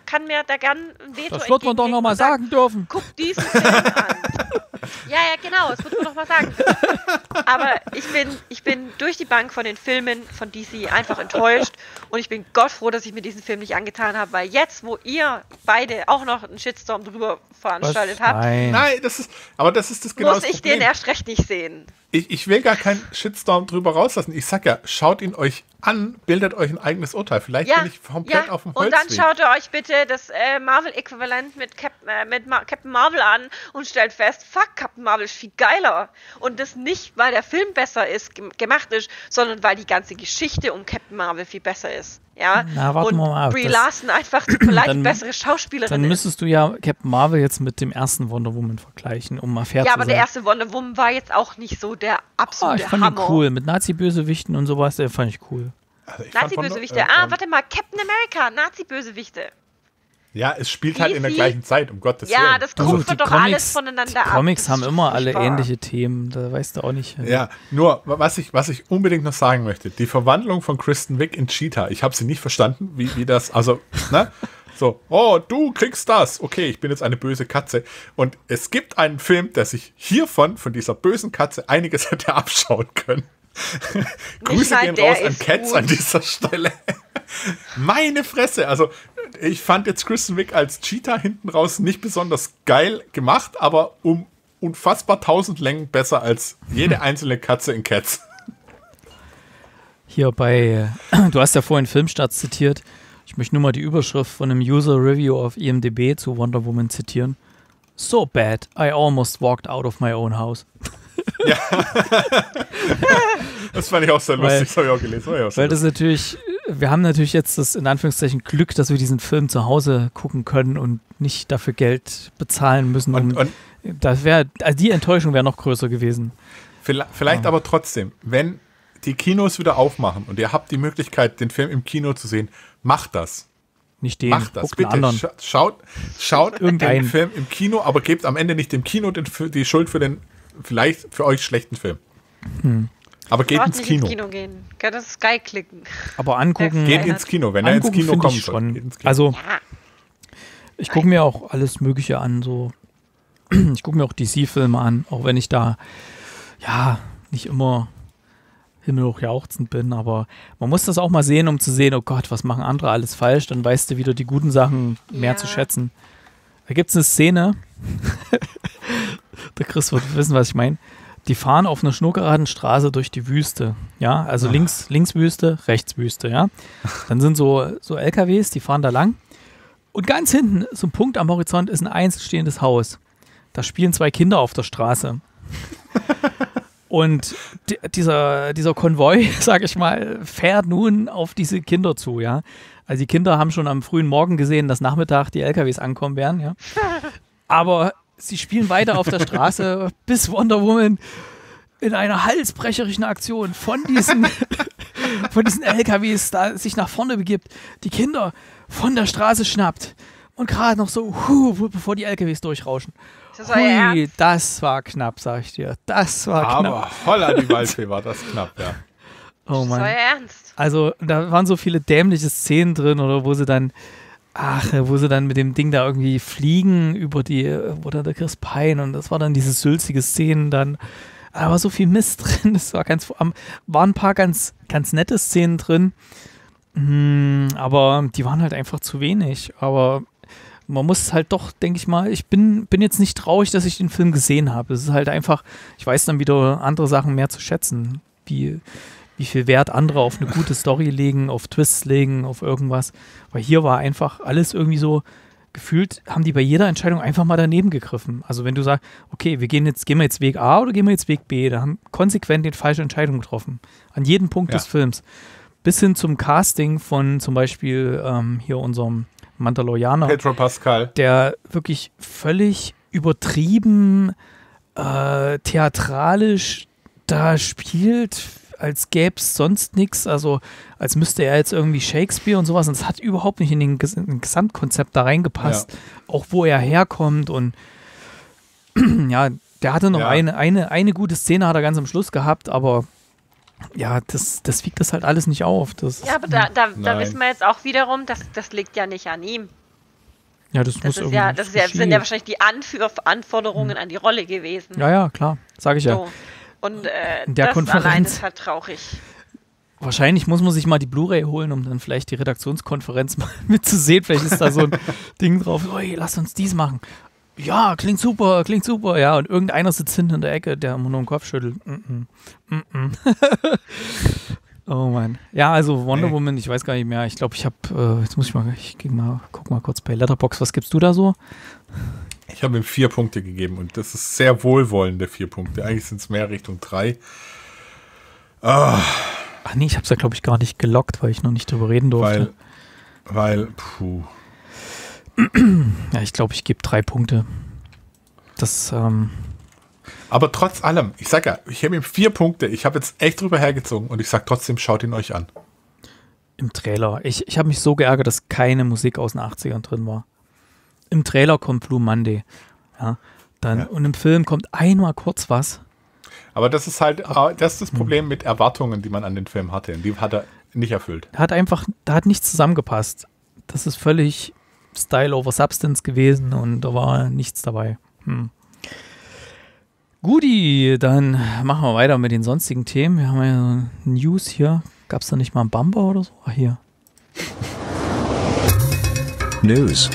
kann mir da gern ein Veto Das wird man doch entgegenlegen noch mal und sagen sagen dürfen. Guck diesen Film an. Ja, ja, genau, das wird man doch mal sagen. Aber ich bin, ich bin durch die Bank von den Filmen von D C einfach enttäuscht und ich bin Gott froh, dass ich mir diesen Film nicht angetan habe, weil jetzt, wo ihr beide auch noch einen Shitstorm drüber veranstaltet Was? habt, Nein. Nein, das ist, aber das ist das genau muss das ich Problem. den erst recht nicht sehen. Ich, ich will gar keinen Shitstorm drüber rauslassen. Ich sag ja, schaut ihn euch an, bildet euch ein eigenes Urteil. Vielleicht Ja, bin ich komplett ja. auf dem Und dann Holzweg. schaut ihr euch bitte das äh, Marvel-Äquivalent mit, Cap äh, mit Ma Captain Marvel an und stellt fest, fuck, Captain Marvel ist viel geiler. Und das nicht, weil der Film besser ist, gem gemacht ist, sondern weil die ganze Geschichte um Captain Marvel viel besser ist. Ja? Na, warten und wir mal ab. Brie Das- Larson einfach vielleicht Dann- eine bessere Schauspielerin Dann ist. müsstest du ja Captain Marvel jetzt mit dem ersten Wonder Woman vergleichen, um mal fair Ja, zu aber sein. der erste Wonder Woman war jetzt auch nicht so der Ah, absolute ich fand ihn Hammer. cool. Mit Nazi-Bösewichten und sowas, der fand ich cool. Also ich fand Nazi-Bösewichte. Wonder- äh, Ah, ähm, warte mal, Captain America, Nazi-Bösewichte. Ja, es spielt halt in der D C? gleichen Zeit, um Gottes Ja, Willen. das Du, kupfert doch alles voneinander die ab. Comics Das haben ist immer alle furchtbar. ähnliche Themen, da weißt du auch nicht. Ja, nur, was ich, was ich unbedingt noch sagen möchte, die Verwandlung von Kristen Wiig in Cheetah, ich habe sie nicht verstanden, wie, wie das, also, ne? So, oh, du kriegst das. Okay, ich bin jetzt eine böse Katze. Und es gibt einen Film, der sich hiervon, von dieser bösen Katze, einiges hätte abschauen können. Grüße mal, gehen der raus an ist Cats gut. an dieser Stelle. Meine Fresse, also ich fand jetzt Kristen Wiig als Cheetah hinten raus nicht besonders geil gemacht, aber um unfassbar tausend Längen besser als jede einzelne Katze in Cats. Hier bei, du hast ja vorhin Filmstarts zitiert. Ich möchte nur mal die Überschrift von einem User Review auf I M D B zu Wonder Woman zitieren. So bad, I almost walked out of my own house. Das fand ich auch sehr Weil- lustig, das habe ich auch gelesen. War ja auch sehr Weil das natürlich, wir haben natürlich jetzt das in Anführungszeichen Glück, dass wir diesen Film zu Hause gucken können und nicht dafür Geld bezahlen müssen. Und, um, und das wäre, also die Enttäuschung wäre noch größer gewesen. vielleicht, vielleicht aber trotzdem, wenn die Kinos wieder aufmachen und ihr habt die Möglichkeit, den Film im Kino zu sehen, macht das. Nicht den, Macht das, guckt einen bitte. anderen. Scha- Schaut, schaut den Irgendeinen. Film im Kino, aber gebt am Ende nicht dem Kino den, die Schuld für den vielleicht für euch schlechten Film. Aber geht Braucht ins nicht Kino. ins Kino gehen. Könnt das Sky klicken. Aber angucken, Geht ins Kino, wenn er ins angucken Kino finde kommen ich soll. schon. Geht ins Kino. Also Ja. ich gucke mir auch alles Mögliche an, so ich gucke mir auch D C-Filme an, auch wenn ich da ja nicht immer himmelhoch jauchzend bin, aber man muss das auch mal sehen, um zu sehen, oh Gott, was machen andere alles falsch, dann weißt du wieder die guten Sachen mehr Ja. zu schätzen. Da gibt es eine Szene, der Chris wird wissen, was ich meine. Die fahren auf einer schnurgeraden Straße durch die Wüste, ja, also links, links Wüste, rechts Wüste, ja. Dann sind so, so L K Ws, die fahren da lang und ganz hinten, so ein Punkt am Horizont, ist ein einzelstehendes Haus. Da spielen zwei Kinder auf der Straße. Und di- dieser, dieser Konvoi, sag ich mal, fährt nun auf diese Kinder zu, ja. Also die Kinder haben schon am frühen Morgen gesehen, dass Nachmittag die L K Ws ankommen werden, ja. Aber sie spielen weiter auf der Straße, bis Wonder Woman in einer halsbrecherischen Aktion von diesen, von diesen L K Ws da sich nach vorne begibt, die Kinder von der Straße schnappt und gerade noch so, huh, bevor die L K Ws durchrauschen. Ist das euer Hui, Ernst? das war knapp, sag ich dir. Das war Aber knapp. holla die Waldfee war das knapp, ja. Oh Ist das euer Mann. Ernst? Also da waren so viele dämliche Szenen drin, oder wo sie dann, ach, wo sie dann mit dem Ding da irgendwie fliegen über die, oder der Chris Pine, und das war dann diese sülzige Szenen dann. Da war so viel Mist drin. Das war ganz, am- waren ein paar ganz, ganz nette Szenen drin. Hm, aber die waren halt einfach zu wenig. Aber man muss halt doch, denke ich mal, ich bin, bin jetzt nicht traurig, dass ich den Film gesehen habe. Es ist halt einfach, ich weiß dann wieder andere Sachen mehr zu schätzen, wie, wie viel Wert andere auf eine gute Story legen, auf Twists legen, auf irgendwas. Weil hier war einfach alles irgendwie so, gefühlt haben die bei jeder Entscheidung einfach mal daneben gegriffen. Also wenn du sagst, okay, wir gehen jetzt, gehen wir jetzt Weg A oder gehen wir jetzt Weg B, da haben konsequent die falsche Entscheidung getroffen. An jedem Punkt Ja. des Films. Bis hin zum Casting von zum Beispiel ähm, hier unserem Mandalorianer, Pedro Pascal. der wirklich völlig übertrieben äh, theatralisch da spielt, als gäbe es sonst nichts, also als müsste er jetzt irgendwie Shakespeare und sowas, und das hat überhaupt nicht in den, Ges in den Gesamtkonzept da reingepasst, auch wo er herkommt, und ja, der hatte noch Ja. eine, eine, eine gute Szene, hat er ganz am Schluss gehabt, aber ja, das, das wiegt das halt alles nicht auf. Das, Ja, aber da, da, da Nein. wissen wir jetzt auch wiederum, dass das liegt ja nicht an ihm. Ja, das, Das, muss ist ja, irgendwie das ist ja, Regie- sind ja wahrscheinlich die Anführ Anforderungen an die Rolle gewesen. Ja, ja, klar. Sage ich ja. So. Und äh, In der das Konferenz- allein ist halt traurig. Wahrscheinlich muss man sich mal die Blu-ray holen, um dann vielleicht die Redaktionskonferenz mal mitzusehen. Vielleicht ist da so ein Ding drauf. Oh, hey, lass uns dies machen. Ja, klingt super, klingt super. Ja, und irgendeiner sitzt hinten in der Ecke, der immer nur den Kopf schüttelt. Mm -mm. Mm oh Mann. Ja, also Wonder Nee. Woman, ich weiß gar nicht mehr. Ich glaube, ich habe, äh, jetzt muss ich mal, ich geh mal, guck mal kurz bei Letterboxd. Was gibst du da so? Ich habe ihm vier Punkte gegeben und das ist sehr wohlwollende vier Punkte. Eigentlich sind es mehr Richtung drei. Ah, Ach nee, ich habe es ja, glaube ich, gar nicht gelockt, weil ich noch nicht drüber reden durfte. weil, weil, puh. Ja, ich glaube, ich gebe drei Punkte. Das, ähm, Aber trotz allem, ich sag ja, ich habe ihm vier Punkte. Ich habe jetzt echt drüber hergezogen und ich sag trotzdem, schaut ihn euch an. im Trailer. Ich, ich habe mich so geärgert, dass keine Musik aus den achtzigern drin war. Im Trailer kommt Blue Monday. Ja, dann, Ja. und im Film kommt einmal kurz was. Aber das ist halt, äh, das ist das Problem mit Erwartungen, die man an den Film hatte. Und die hat er nicht erfüllt. Da hat einfach, da hat nichts zusammengepasst. Das ist völlig Style over Substance gewesen und da war nichts dabei. Hm. Guti, dann machen wir weiter mit den sonstigen Themen. Wir haben ja so News hier. Gab es da nicht mal einen Bumper oder so? Ah, hier. News.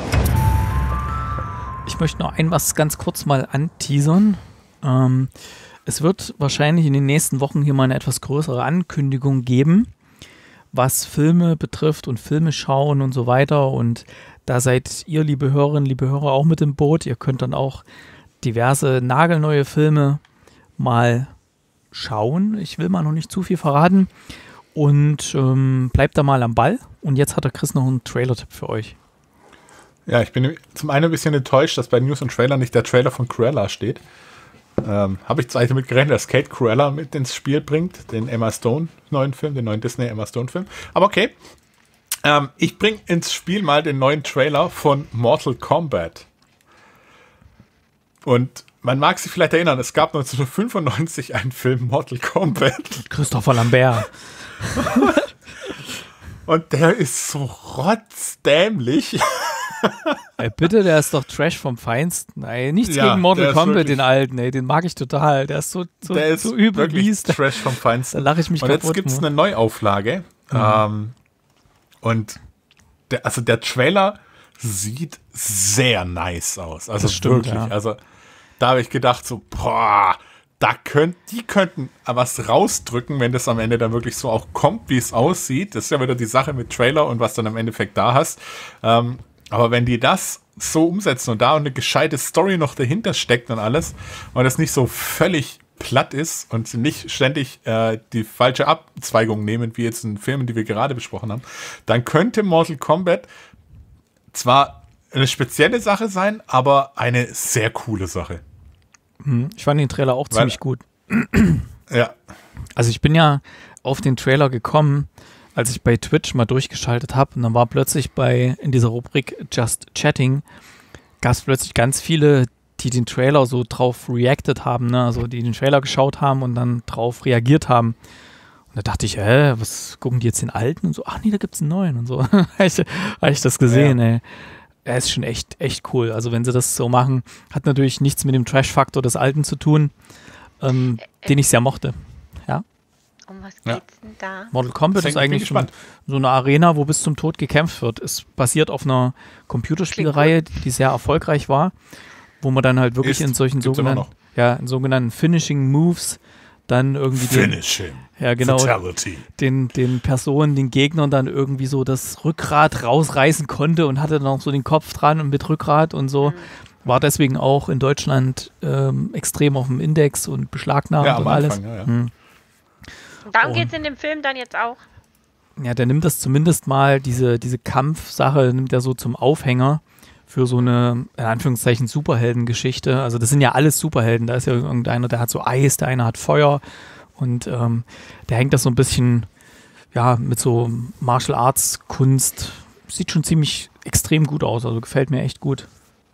Ich möchte noch ein was ganz kurz mal anteasern. Ähm, es wird wahrscheinlich in den nächsten Wochen hier mal eine etwas größere Ankündigung geben, was Filme betrifft und Filme schauen und so weiter. Und da seid ihr, liebe Hörerinnen, liebe Hörer, auch mit im Boot. Ihr könnt dann auch diverse nagelneue Filme mal schauen. Ich will mal noch nicht zu viel verraten. Und ähm, bleibt da mal am Ball. Und jetzt hat der Chris noch einen Trailer-Tipp für euch. Ja, ich bin zum einen ein bisschen enttäuscht, dass bei News und Trailer nicht der Trailer von Cruella steht. Ähm, Habe ich zwar damit gerechnet, dass Kate Cruella mit ins Spiel bringt, den Emma Stone neuen Film, den neuen Disney Emma Stone Film. Aber okay. Ähm, ich bringe ins Spiel mal den neuen Trailer von Mortal Kombat. Und man mag sich vielleicht erinnern, es gab neunzehnhundertfünfundneunzig einen Film Mortal Kombat. Christopher Lambert. Und der ist so rotzdämlich. Ey, bitte, der ist doch Trash vom Feinsten. Ey, nichts Ja, gegen Mortal der ist Kombat, wirklich- den alten, ey, den mag ich total. Der ist so, so, Der ist so übel wirklich mies. Da, Trash vom da Feinsten. lache ich mich Und kaputt. jetzt gibt es nur. eine Neuauflage. Ähm, und der, also der Trailer sieht sehr nice aus. Also Das stimmt, wirklich. ja. Also da habe ich gedacht so, boah, da könnt, die könnten was rausdrücken, wenn das am Ende dann wirklich so auch kommt, wie es aussieht. Das ist ja wieder die Sache mit Trailer und was dann im Endeffekt da hast. Ähm, aber wenn die das so umsetzen und da eine gescheite Story noch dahinter steckt und alles und das nicht so völlig platt ist und sie nicht ständig äh, die falsche Abzweigung nehmen, wie jetzt in Filmen, die wir gerade besprochen haben, dann könnte Mortal Kombat zwar eine spezielle Sache sein, aber eine sehr coole Sache. Hm, ich fand den Trailer auch Weil- ziemlich gut. Ja, Also ich bin ja auf den Trailer gekommen, als ich bei Twitch mal durchgeschaltet habe und dann war plötzlich bei, in dieser Rubrik Just Chatting, gab es plötzlich ganz viele, die den Trailer so drauf reacted haben, ne? Also die den Trailer geschaut haben und dann drauf reagiert haben. Und da dachte ich, hä, was gucken die jetzt den alten? Und so, ach nee, da gibt's einen neuen und so. Habe ich, hab ich das gesehen, Ja. ey. Er ist schon echt, echt cool. Also wenn sie das so machen, hat natürlich nichts mit dem Trash-Faktor des Alten zu tun, ähm, den ich sehr mochte. Um was Ja. geht's denn da? Mortal Kombat Deswegen ist bin ich eigentlich so, gespannt. so eine Arena, wo bis zum Tod gekämpft wird. Es basiert auf einer Computerspielreihe, die sehr erfolgreich war, wo man dann halt wirklich Ist, in solchen gibt's immer sogenannten, ja, in sogenannten Finishing Moves dann irgendwie den, Finish him. ja, genau, Fatality. den, den Personen, den Gegnern dann irgendwie so das Rückgrat rausreißen konnte und hatte dann auch so den Kopf dran und mit Rückgrat und so. War deswegen auch in Deutschland ähm, extrem auf dem Index und beschlagnahmt Ja, am und alles. Anfang, ja, ja. Hm. Und darum Und- geht's in dem Film dann jetzt auch. Ja, der nimmt das zumindest mal, diese, diese Kampfsache nimmt er so zum Aufhänger für so eine, in Anführungszeichen, Superheldengeschichte. Also das sind ja alles Superhelden. Da ist ja irgendeiner, der hat so Eis, der eine hat Feuer und ähm, der hängt das so ein bisschen, ja, mit so Martial Arts Kunst. Sieht schon ziemlich extrem gut aus, also gefällt mir echt gut.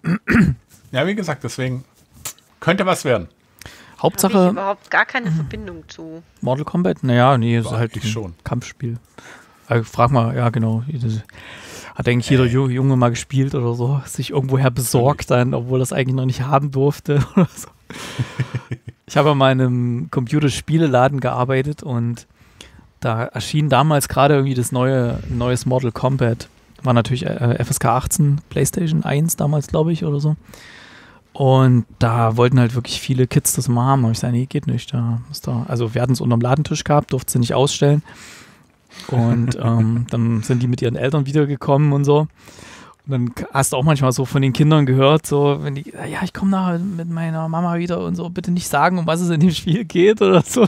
Ja, wie gesagt, deswegen könnte was werden. Habe ich Hauptsache überhaupt gar keine Verbindung zu. Mortal Kombat, naja, nee, ist Boah, halt ich ein schon. Kampfspiel. Also, frag mal, ja genau. Das- Hat eigentlich jeder Ju- Junge mal gespielt oder so, sich irgendwoher besorgt dann, obwohl das eigentlich noch nicht haben durfte oder so. Ich habe mal in einem Computerspieleladen gearbeitet und da erschien damals gerade irgendwie das neue neues Mortal Kombat. War natürlich äh, F S K achtzehn, PlayStation eins damals, glaube ich, oder so. Und da wollten halt wirklich viele Kids das mal haben. Und ich sage, nee, geht nicht. Da ist da. Also wir hatten es unterm Ladentisch gehabt, durften sie nicht ausstellen. Und ähm, dann sind die mit ihren Eltern wiedergekommen und so. Und dann hast du auch manchmal so von den Kindern gehört, so, wenn die, ja, ich komme nachher mit meiner Mama wieder und so, bitte nicht sagen, um was es in dem Spiel geht oder so.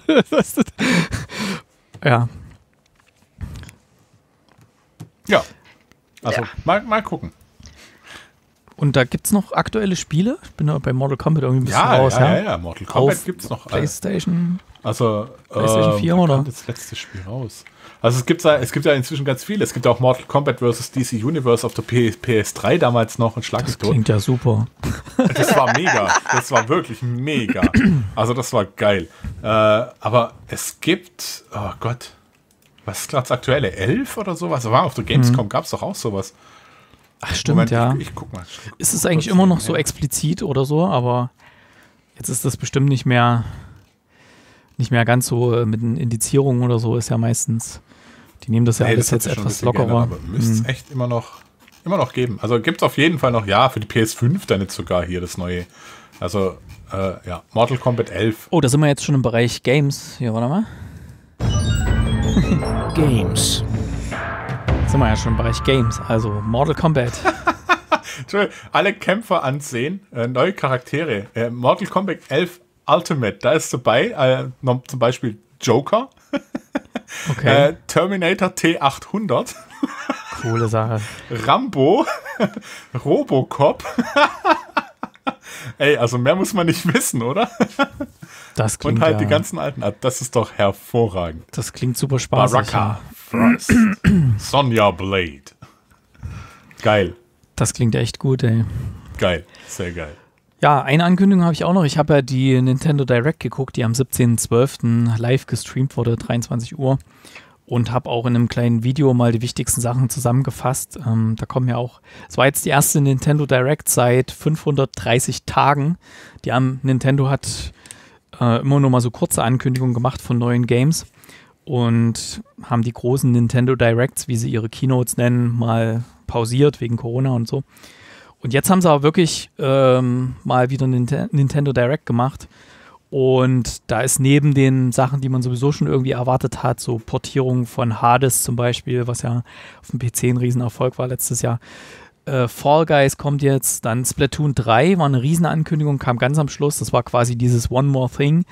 Ja. Ja. Also, Ja. Mal, mal gucken. Und da gibt es noch aktuelle Spiele? Ich bin da bei Mortal Kombat irgendwie ein bisschen Ja, raus. ja, Ja, ja, ja, Mortal Kombat Auf gibt es noch. PlayStation. Also, PlayStation vier, wann oder? kam das letzte Spiel raus? Also es gibt, ja, es gibt ja inzwischen ganz viele. Es gibt auch Mortal Kombat versus. D C Universe auf der P- PS3 damals noch und Schlag Das mich tot. klingt ja super. Das war mega. Das war wirklich mega. Also das war geil. Äh, aber es gibt, oh Gott, was ist gerade das aktuelle? elf oder sowas? War auf der Gamescom, Mhm. gab es doch auch sowas. Ach, stimmt, Moment, ja. Ich, ich guck mal. Ich guck Ist es mal eigentlich kurz immer noch nebenher. so explizit oder so, aber jetzt ist das bestimmt nicht mehr nicht mehr ganz so äh, mit den Indizierungen oder so, ist ja meistens, die nehmen das ja Nee, alles das hat jetzt sich schon ein etwas bisschen lockerer. geändert, aber müsste es Hm. echt immer noch, immer noch geben. Also gibt es auf jeden Fall noch, ja, für die P S fünf dann jetzt sogar hier das neue. Also, äh, ja, Mortal Kombat elf. Oh, da sind wir jetzt schon im Bereich Games. Hier, warte mal. Games. Da sind wir ja schon im Bereich Games. Also Mortal Kombat. Entschuldigung, alle Kämpfer ansehen, äh, neue Charaktere. Äh, Mortal Kombat elf Ultimate, da ist dabei, äh, noch zum Beispiel Joker, Okay, äh, Terminator T achthundert, coole Sache. Rambo, Robocop. Ey, also mehr muss man nicht wissen, oder? Das klingt Und halt ja, die ganzen alten, ah, das ist doch hervorragend. das klingt super spaßig. Baraka, Frost, Sonja Blade. Geil, Das klingt echt gut, ey. geil, sehr geil. Ja, eine Ankündigung habe ich auch noch. Ich habe ja die Nintendo Direct geguckt, die am siebzehnten zwölften live gestreamt wurde, dreiundzwanzig Uhr. Und habe auch in einem kleinen Video mal die wichtigsten Sachen zusammengefasst. Ähm, da kommen ja auch, es war jetzt die erste Nintendo Direct seit fünfhundertdreißig Tagen. Die haben, Nintendo hat äh, immer nur mal so kurze Ankündigungen gemacht von neuen Games und haben die großen Nintendo Directs, wie sie ihre Keynotes nennen, mal pausiert wegen Corona und so. Und jetzt haben sie aber wirklich ähm, mal wieder Ninte- Nintendo Direct gemacht. Und da ist neben den Sachen, die man sowieso schon irgendwie erwartet hat, so Portierungen von Hades zum Beispiel, was ja auf dem P C ein Riesenerfolg war letztes Jahr. Äh, Fall Guys kommt jetzt, dann Splatoon drei war eine Riesenankündigung, kam ganz am Schluss. Das war quasi dieses One More Thing.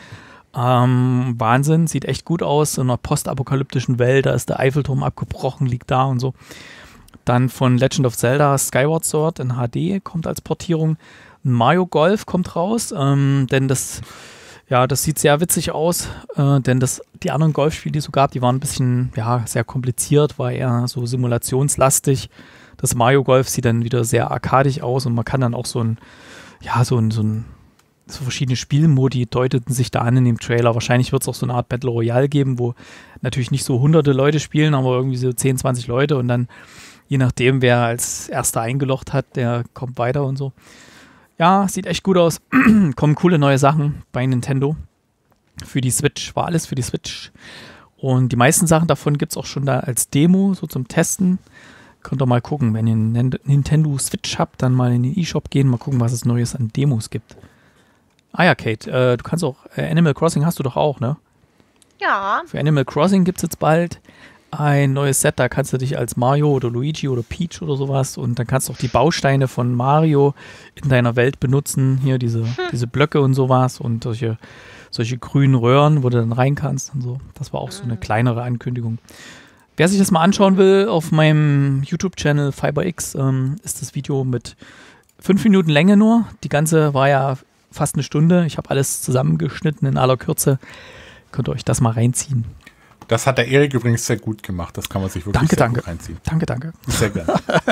Ähm, Wahnsinn, sieht echt gut aus. In einer postapokalyptischen Welt, da ist der Eiffelturm abgebrochen, liegt da und so. Dann von Legend of Zelda Skyward Sword in H D kommt als Portierung. Mario Golf kommt raus, ähm, denn das, ja, das sieht sehr witzig aus, äh, denn das, die anderen Golfspiele, die es so gab, die waren ein bisschen, ja, sehr kompliziert, war eher so simulationslastig. Das Mario Golf sieht dann wieder sehr arkadisch aus und man kann dann auch so ein, ja, so ein, so ein, so verschiedene Spielmodi deuteten sich da an in dem Trailer. Wahrscheinlich wird es auch so eine Art Battle Royale geben, wo natürlich nicht so hunderte Leute spielen, aber irgendwie so zehn, zwanzig Leute und dann je nachdem, wer als erster eingeloggt hat, der kommt weiter und so. Ja, sieht echt gut aus. Kommen coole neue Sachen bei Nintendo. Für die Switch, war alles für die Switch. Und die meisten Sachen davon gibt es auch schon da als Demo, so zum Testen. Könnt ihr mal gucken, wenn ihr einen Nintendo Switch habt, dann mal in den eShop gehen, mal gucken, was es Neues an Demos gibt. Ah ja, Kate, äh, du kannst auch, äh, Animal Crossing hast du doch auch, ne? Ja, Für Animal Crossing gibt es jetzt bald ein neues Set, da kannst du dich als Mario oder Luigi oder Peach oder sowas und dann kannst du auch die Bausteine von Mario in deiner Welt benutzen, hier diese, hm. diese Blöcke und sowas und solche, solche grünen Röhren, wo du dann rein kannst und so. Das war auch so eine kleinere Ankündigung. Wer sich das mal anschauen will, auf meinem YouTube-Channel FiberX ähm, ist das Video mit fünf Minuten Länge nur. Die ganze war ja fast eine Stunde. Ich habe alles zusammengeschnitten in aller Kürze. Könnt ihr euch das mal reinziehen. Das hat der Erik übrigens sehr gut gemacht. Das kann man sich wirklich Danke, sehr danke. gut reinziehen. Danke, danke. Sehr gerne.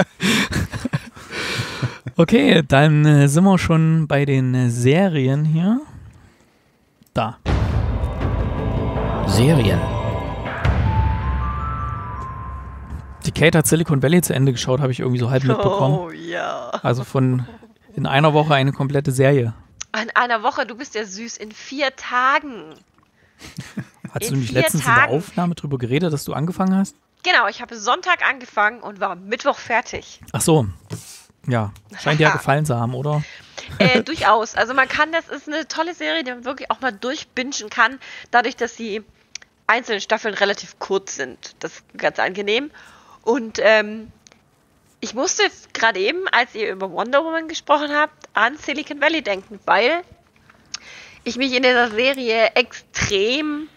Okay, dann äh, sind wir schon bei den äh, Serien hier. Da. Serien. Die Kate hat Silicon Valley zu Ende geschaut, habe ich irgendwie so halb mitbekommen. Oh ja. Also von in einer Woche eine komplette Serie. In einer Woche, du bist ja süß, in vier Tagen. Hast In du nicht vier letztens in Tagen. der Aufnahme drüber geredet, dass du angefangen hast? Genau, ich habe Sonntag angefangen und war Mittwoch fertig. Ach so. Ja, scheint dir ja gefallen zu haben, oder? Äh, durchaus. Also man kann, das ist eine tolle Serie, die man wirklich auch mal durchbingen kann, dadurch, dass die einzelnen Staffeln relativ kurz sind. Das ist ganz angenehm. Und ähm, ich musste gerade eben, als ihr über Wonder Woman gesprochen habt, an Silicon Valley denken, weil ich mich in dieser Serie extrem,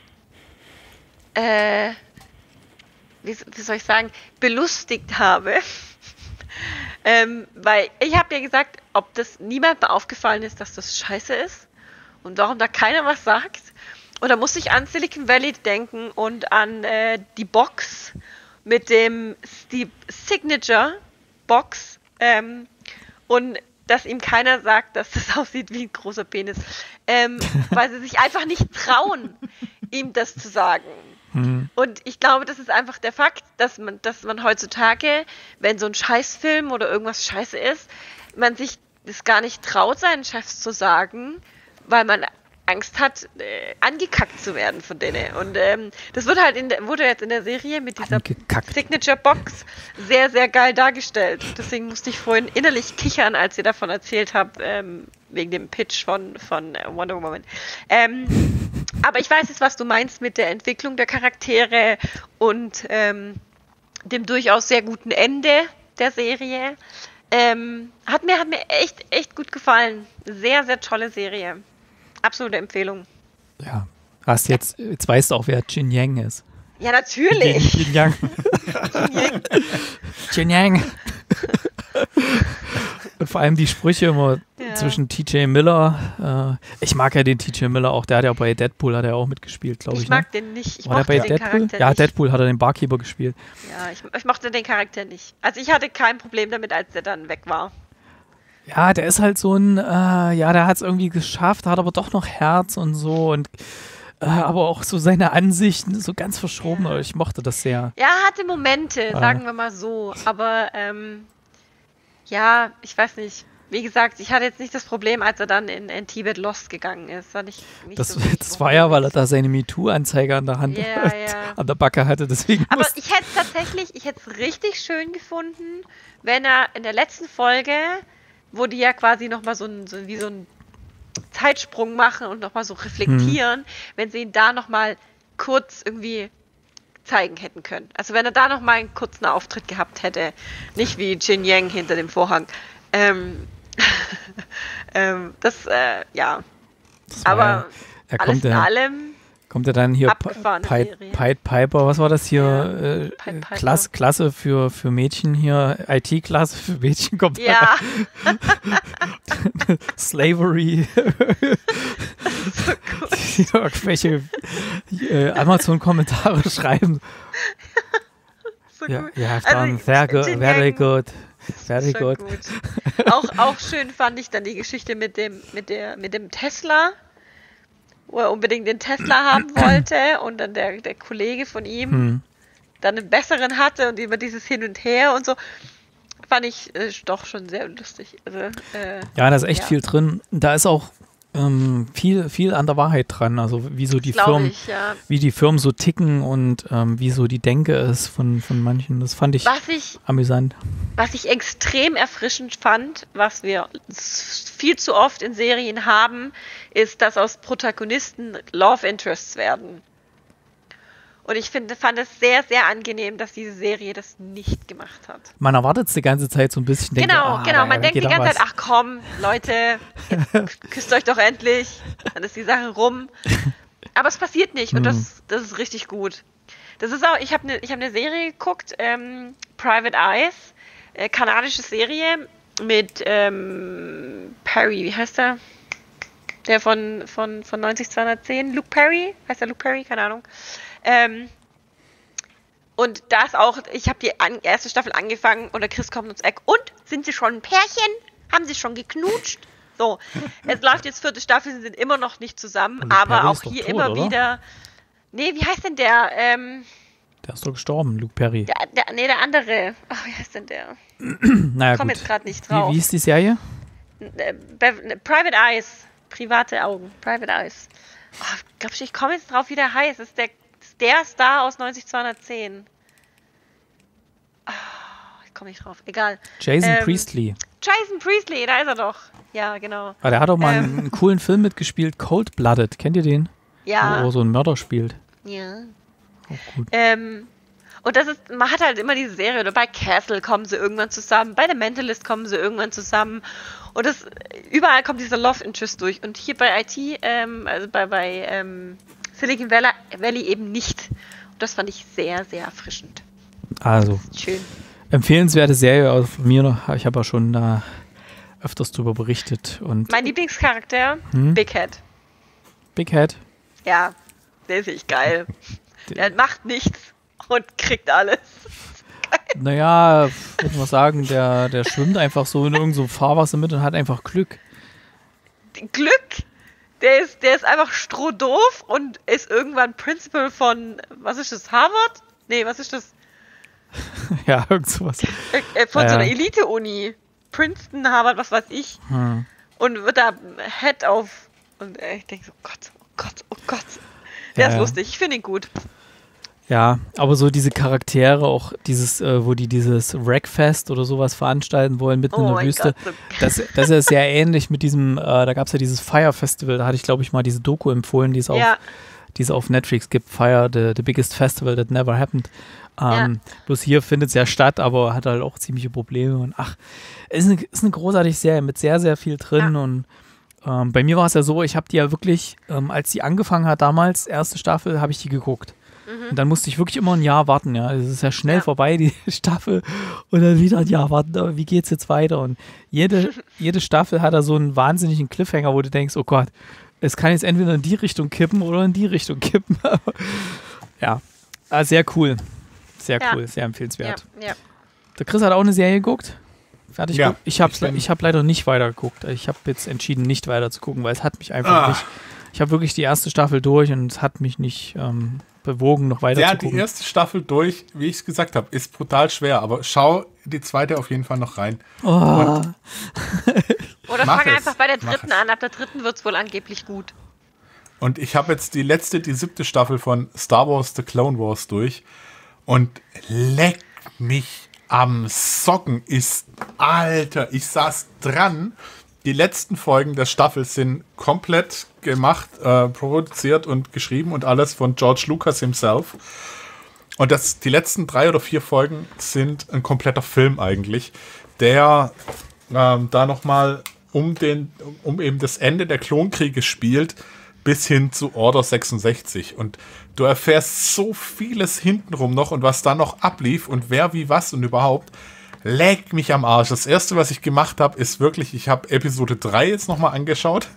äh, wie, wie soll ich sagen, belustigt habe. ähm, weil ich habe ja gesagt, ob das niemandem aufgefallen ist, dass das scheiße ist und warum da keiner was sagt. Und da musste ich an Silicon Valley denken und an äh, die Box mit dem die Signature Box ähm, und dass ihm keiner sagt, dass das aussieht wie ein großer Penis, ähm, weil sie sich einfach nicht trauen, ihm das zu sagen. Mhm. Und ich glaube, das ist einfach der Fakt, dass man, dass man heutzutage, wenn so ein Scheißfilm oder irgendwas scheiße ist, man sich das gar nicht traut, seinen Chefs zu sagen, weil man Angst hat, äh, angekackt zu werden von denen. Und ähm, das wird halt in der, wurde jetzt in der Serie mit dieser Angekackt. Signature Box sehr, sehr geil dargestellt. Deswegen musste ich vorhin innerlich kichern, als ihr davon erzählt habt, ähm, wegen dem Pitch von, von äh, Wonder Woman. Ähm, aber ich weiß jetzt, was du meinst mit der Entwicklung der Charaktere und ähm, dem durchaus sehr guten Ende der Serie. Ähm, hat mir, hat mir echt, echt gut gefallen. Sehr, sehr tolle Serie. Absolute Empfehlung. Ja. Hast jetzt, jetzt weißt du auch, wer Jin Yang ist. Ja, natürlich. Jin Yang. Jin Yang. Und vor allem die Sprüche immer Ja. zwischen T J Miller. Äh, ich mag ja den T J Miller auch. Der hat ja bei Deadpool hat er auch mitgespielt, glaube ich. Ich mag ne? den nicht. Ich War der mochte bei den Deadpool? Charakter Ja, nicht. Deadpool hat er den Barkeeper gespielt. Ja, ich, ich mochte den Charakter nicht. Also ich hatte kein Problem damit, als der dann weg war. Ja, der ist halt so ein, äh, ja, der hat es irgendwie geschafft, hat aber doch noch Herz und so und äh, aber auch so seine Ansichten so ganz verschoben. Ja. Ich mochte das sehr. Ja, er hatte Momente, Ah. sagen wir mal so. Aber ähm, ja, ich weiß nicht. Wie gesagt, ich hatte jetzt nicht das Problem, als er dann in, in Tibet Lost gegangen ist. War nicht, nicht Das, so wirklich das war ja, weil er Problem. da seine MeToo-Anzeige an der Hand, Ja, ja. an der Backe hatte. Deswegen Aber musste- ich hätte es tatsächlich, ich hätte es richtig schön gefunden, wenn er in der letzten Folge, wo die ja quasi nochmal so, ein, so wie so einen Zeitsprung machen und nochmal so reflektieren, wenn sie ihn da nochmal kurz irgendwie zeigen hätten können. Also wenn er da nochmal einen kurzen Auftritt gehabt hätte, nicht wie Jin Yang hinter dem Vorhang. Ähm, ähm, das, äh, ja. das war Aber ja, da alles kommt in er, allem, kommt er dann hier abgefahrene Pied Serie. Pied Piper, was war das hier? Ja, äh, Pied Piper. Klasse, Klasse für, für Mädchen hier, I T-Klasse für Mädchen kommt ja, Slavery. so gut. Die irgendwelche äh, Amazon-Kommentare schreiben. So Ja, gut. you have Also, done very good, Jin very Yang- good, very Schon good. Auch, auch schön fand ich dann die Geschichte mit dem, mit der, mit dem Tesla, wo er unbedingt den Tesla haben wollte und dann der, der Kollege von ihm Hm. dann einen besseren hatte und über dieses Hin und Her und so. Fand ich äh, doch schon sehr lustig. Also, äh, Ja, da ist echt Ja. viel drin. Da ist auch ähm, viel, viel an der Wahrheit dran. Also wie so die glaube Firmen, ich, ja. wie die Firmen so ticken und ähm, wie so die Denke ist von, von manchen. Das fand ich Was ich, amüsant. was ich extrem erfrischend fand, was wir s- viel zu oft in Serien haben, ist, dass aus Protagonisten Love Interests werden. Und ich finde, fand es sehr, sehr angenehm, dass diese Serie das nicht gemacht hat. Man erwartet es die ganze Zeit so ein bisschen. Denkt, Genau, ah, genau. da Man denkt geht die noch ganze was. Zeit, ach komm, Leute, jetzt küsst euch doch endlich. Dann ist die Sache rum. Aber es passiert nicht und Hm. das, das ist richtig gut. Das ist auch, ich habe eine ich hab ne Serie geguckt, ähm, Private Eyes, äh, kanadische Serie mit ähm, Perry, wie heißt der? Der von, von, von neunzig zweihundertzehn, Luke Perry, heißt der Luke Perry? Keine Ahnung. Ähm, und da ist auch, ich habe die an, erste Staffel angefangen und der Chris kommt ums Eck. Und, sind sie schon ein Pärchen? Haben sie schon geknutscht? So, es läuft jetzt vierte Staffel, sie sind immer noch nicht zusammen, Und der aber Perry auch ist doch hier tot, immer oder? wieder. Nee, wie heißt denn der? Ähm, Der ist doch gestorben, Luke Perry. Der, der, nee, der andere. Ach, wie heißt denn der? Naja, Ich komme gut. jetzt gerade nicht Wie, drauf. wie ist die Serie? Äh, Bev- Private Eyes. Private Augen. Private Eyes. Oh, ich glaube, ich komme jetzt drauf, wie der heißt. Das ist der, das ist der Star aus neunzig zweihundertzehn. Oh, ich komme nicht drauf. Egal. Jason Ähm, Priestley. Jason Priestley, da ist er doch. Ja, genau. Ah, der hat auch mal ähm, einen, einen coolen Film mitgespielt, Cold Blooded. Kennt ihr den? Ja. Wo er so einen Mörder spielt. Ja. Auch gut. Ähm, und das ist, man hat halt immer diese Serie, oder bei Castle kommen sie irgendwann zusammen, bei The Mentalist kommen sie irgendwann zusammen und das, überall kommt dieser Love Interest durch und hier bei I T, ähm, also bei, bei ähm, Silicon Valley, Valley eben nicht. Und das fand ich sehr, sehr erfrischend. Also, Schön. empfehlenswerte Serie auch von mir noch. Ich habe ja schon da öfters drüber berichtet. Und Mein Lieblingscharakter, Hm? Big Head. Big Head. Ja, der ist echt geil. Der macht nichts und kriegt alles. Naja, würde man sagen, der, der schwimmt einfach so in irgendeinem so Fahrwasser mit und hat einfach Glück. Glück, der ist, der ist einfach strohdoof und ist irgendwann Principal von, was ist das, Harvard? Nee, was ist das? Ja, irgend sowas. Äh, äh, von Ja. so einer Elite-Uni. Princeton, Harvard, was weiß ich. Hm. Und wird da Head auf. Und äh, ich denke so, Gott, oh Gott, oh Gott. Der Ja, ist ja. lustig, ich finde ihn gut. Ja, aber so diese Charaktere, auch dieses, äh, wo die dieses Wreckfest oder sowas veranstalten wollen, mitten Oh in der mein Wüste. Gott. Das, das ist sehr ähnlich mit diesem, äh, da gab es ja dieses Fire Festival, da hatte ich, glaube ich, mal diese Doku empfohlen, die es auf, Ja, die es auf Netflix gibt, Fire, the, the biggest festival that never happened. Ähm, bloß hier findet es ja statt, aber hat halt auch ziemliche Probleme. Und ach, ist eine, ist eine großartige Serie mit sehr, sehr viel drin. Ja. Und ähm, bei mir war es ja so, ich habe die ja wirklich, ähm, als die angefangen hat damals, erste Staffel, habe ich die geguckt. Und dann musste ich wirklich immer ein Jahr warten, ja. Es ist ja schnell Ja. vorbei, die Staffel. Und dann wieder ein Jahr warten, aber wie geht's jetzt weiter? Und jede, jede Staffel hat da so einen wahnsinnigen Cliffhanger, wo du denkst, oh Gott, es kann jetzt entweder in die Richtung kippen oder in die Richtung kippen. Ja, ah, sehr cool. Sehr Ja. cool, sehr ja, empfehlenswert. ja. Der Chris hat auch eine Serie geguckt. Fertig Ja, geguckt. Ich habe ich bin- ich hab leider nicht weitergeguckt. Ich habe jetzt entschieden, nicht weiter zu gucken, weil es hat mich einfach Ah. nicht. Ich habe wirklich die erste Staffel durch und es hat mich nicht ähm, bewogen, noch weiter Ja, zu die gucken. erste Staffel durch, wie ich es gesagt habe, ist brutal schwer, aber schau die zweite auf jeden Fall noch rein. Oh. Oder Mach fang es, einfach bei der mach dritten es. an. Ab der dritten wird es wohl angeblich gut. Und ich habe jetzt die letzte, die siebte Staffel von Star Wars The Clone Wars durch und leck mich am Socken ist, Alter, ich saß dran. Die letzten Folgen der Staffel sind komplett gemacht, äh, produziert und geschrieben und alles von George Lucas himself. Und das, die letzten drei oder vier Folgen sind ein kompletter Film eigentlich, der ähm, da nochmal um den, um eben das Ende der Klonkriege spielt, bis hin zu Order sechsundsechzig. Und du erfährst so vieles hintenrum noch und was da noch ablief und wer wie was und überhaupt. Leck mich am Arsch. Das erste, was ich gemacht habe, ist wirklich, ich habe Episode drei jetzt nochmal angeschaut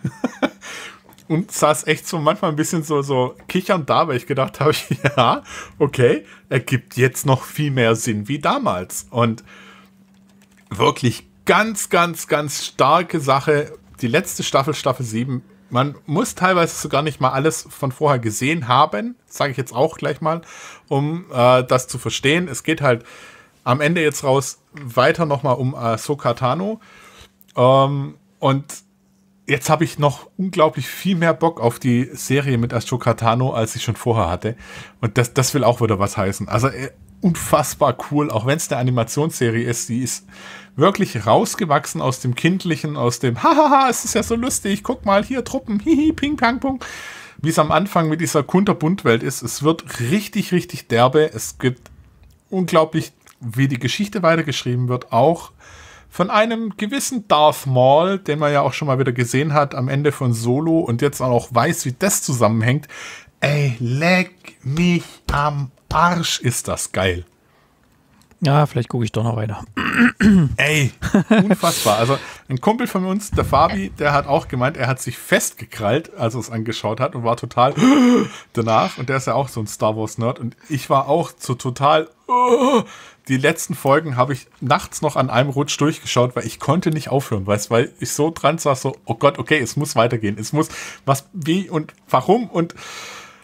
und saß echt so manchmal ein bisschen so, so kichernd da, weil ich gedacht habe, ja, okay, ergibt jetzt noch viel mehr Sinn wie damals. Und wirklich ganz, ganz, ganz starke Sache. Die letzte Staffel, Staffel sieben, man muss teilweise sogar nicht mal alles von vorher gesehen haben, sage ich jetzt auch gleich mal, um äh, das zu verstehen. Es geht halt am Ende jetzt raus weiter nochmal um Ahsoka Tano. Ähm, und jetzt habe ich noch unglaublich viel mehr Bock auf die Serie mit Ahsoka Tano, als ich schon vorher hatte. Und das, das will auch wieder was heißen. Also äh, unfassbar cool, auch wenn es eine Animationsserie ist. Die ist wirklich rausgewachsen aus dem Kindlichen, aus dem Hahaha, es ist ja so lustig, guck mal, hier Truppen, hihi, ping, pang, pong. Wie es am Anfang mit dieser Kunterbuntwelt ist. Es wird richtig, richtig derbe. Es gibt unglaublich, wie die Geschichte weitergeschrieben wird, auch von einem gewissen Darth Maul, den man ja auch schon mal wieder gesehen hat am Ende von Solo und jetzt auch weiß, wie das zusammenhängt. Ey, leck mich am Arsch, ist das geil. Ja, vielleicht gucke ich doch noch weiter. Ey, unfassbar. Also ein Kumpel von uns, der Fabi, der hat auch gemeint, er hat sich festgekrallt, als er es angeschaut hat und war total danach. Und der ist ja auch so ein Star Wars Nerd. Und ich war auch so total... Die letzten Folgen habe ich nachts noch an einem Rutsch durchgeschaut, weil ich konnte nicht aufhören, weißt, weil ich so dran saß, so, oh Gott, okay, es muss weitergehen. Es muss was, wie und warum und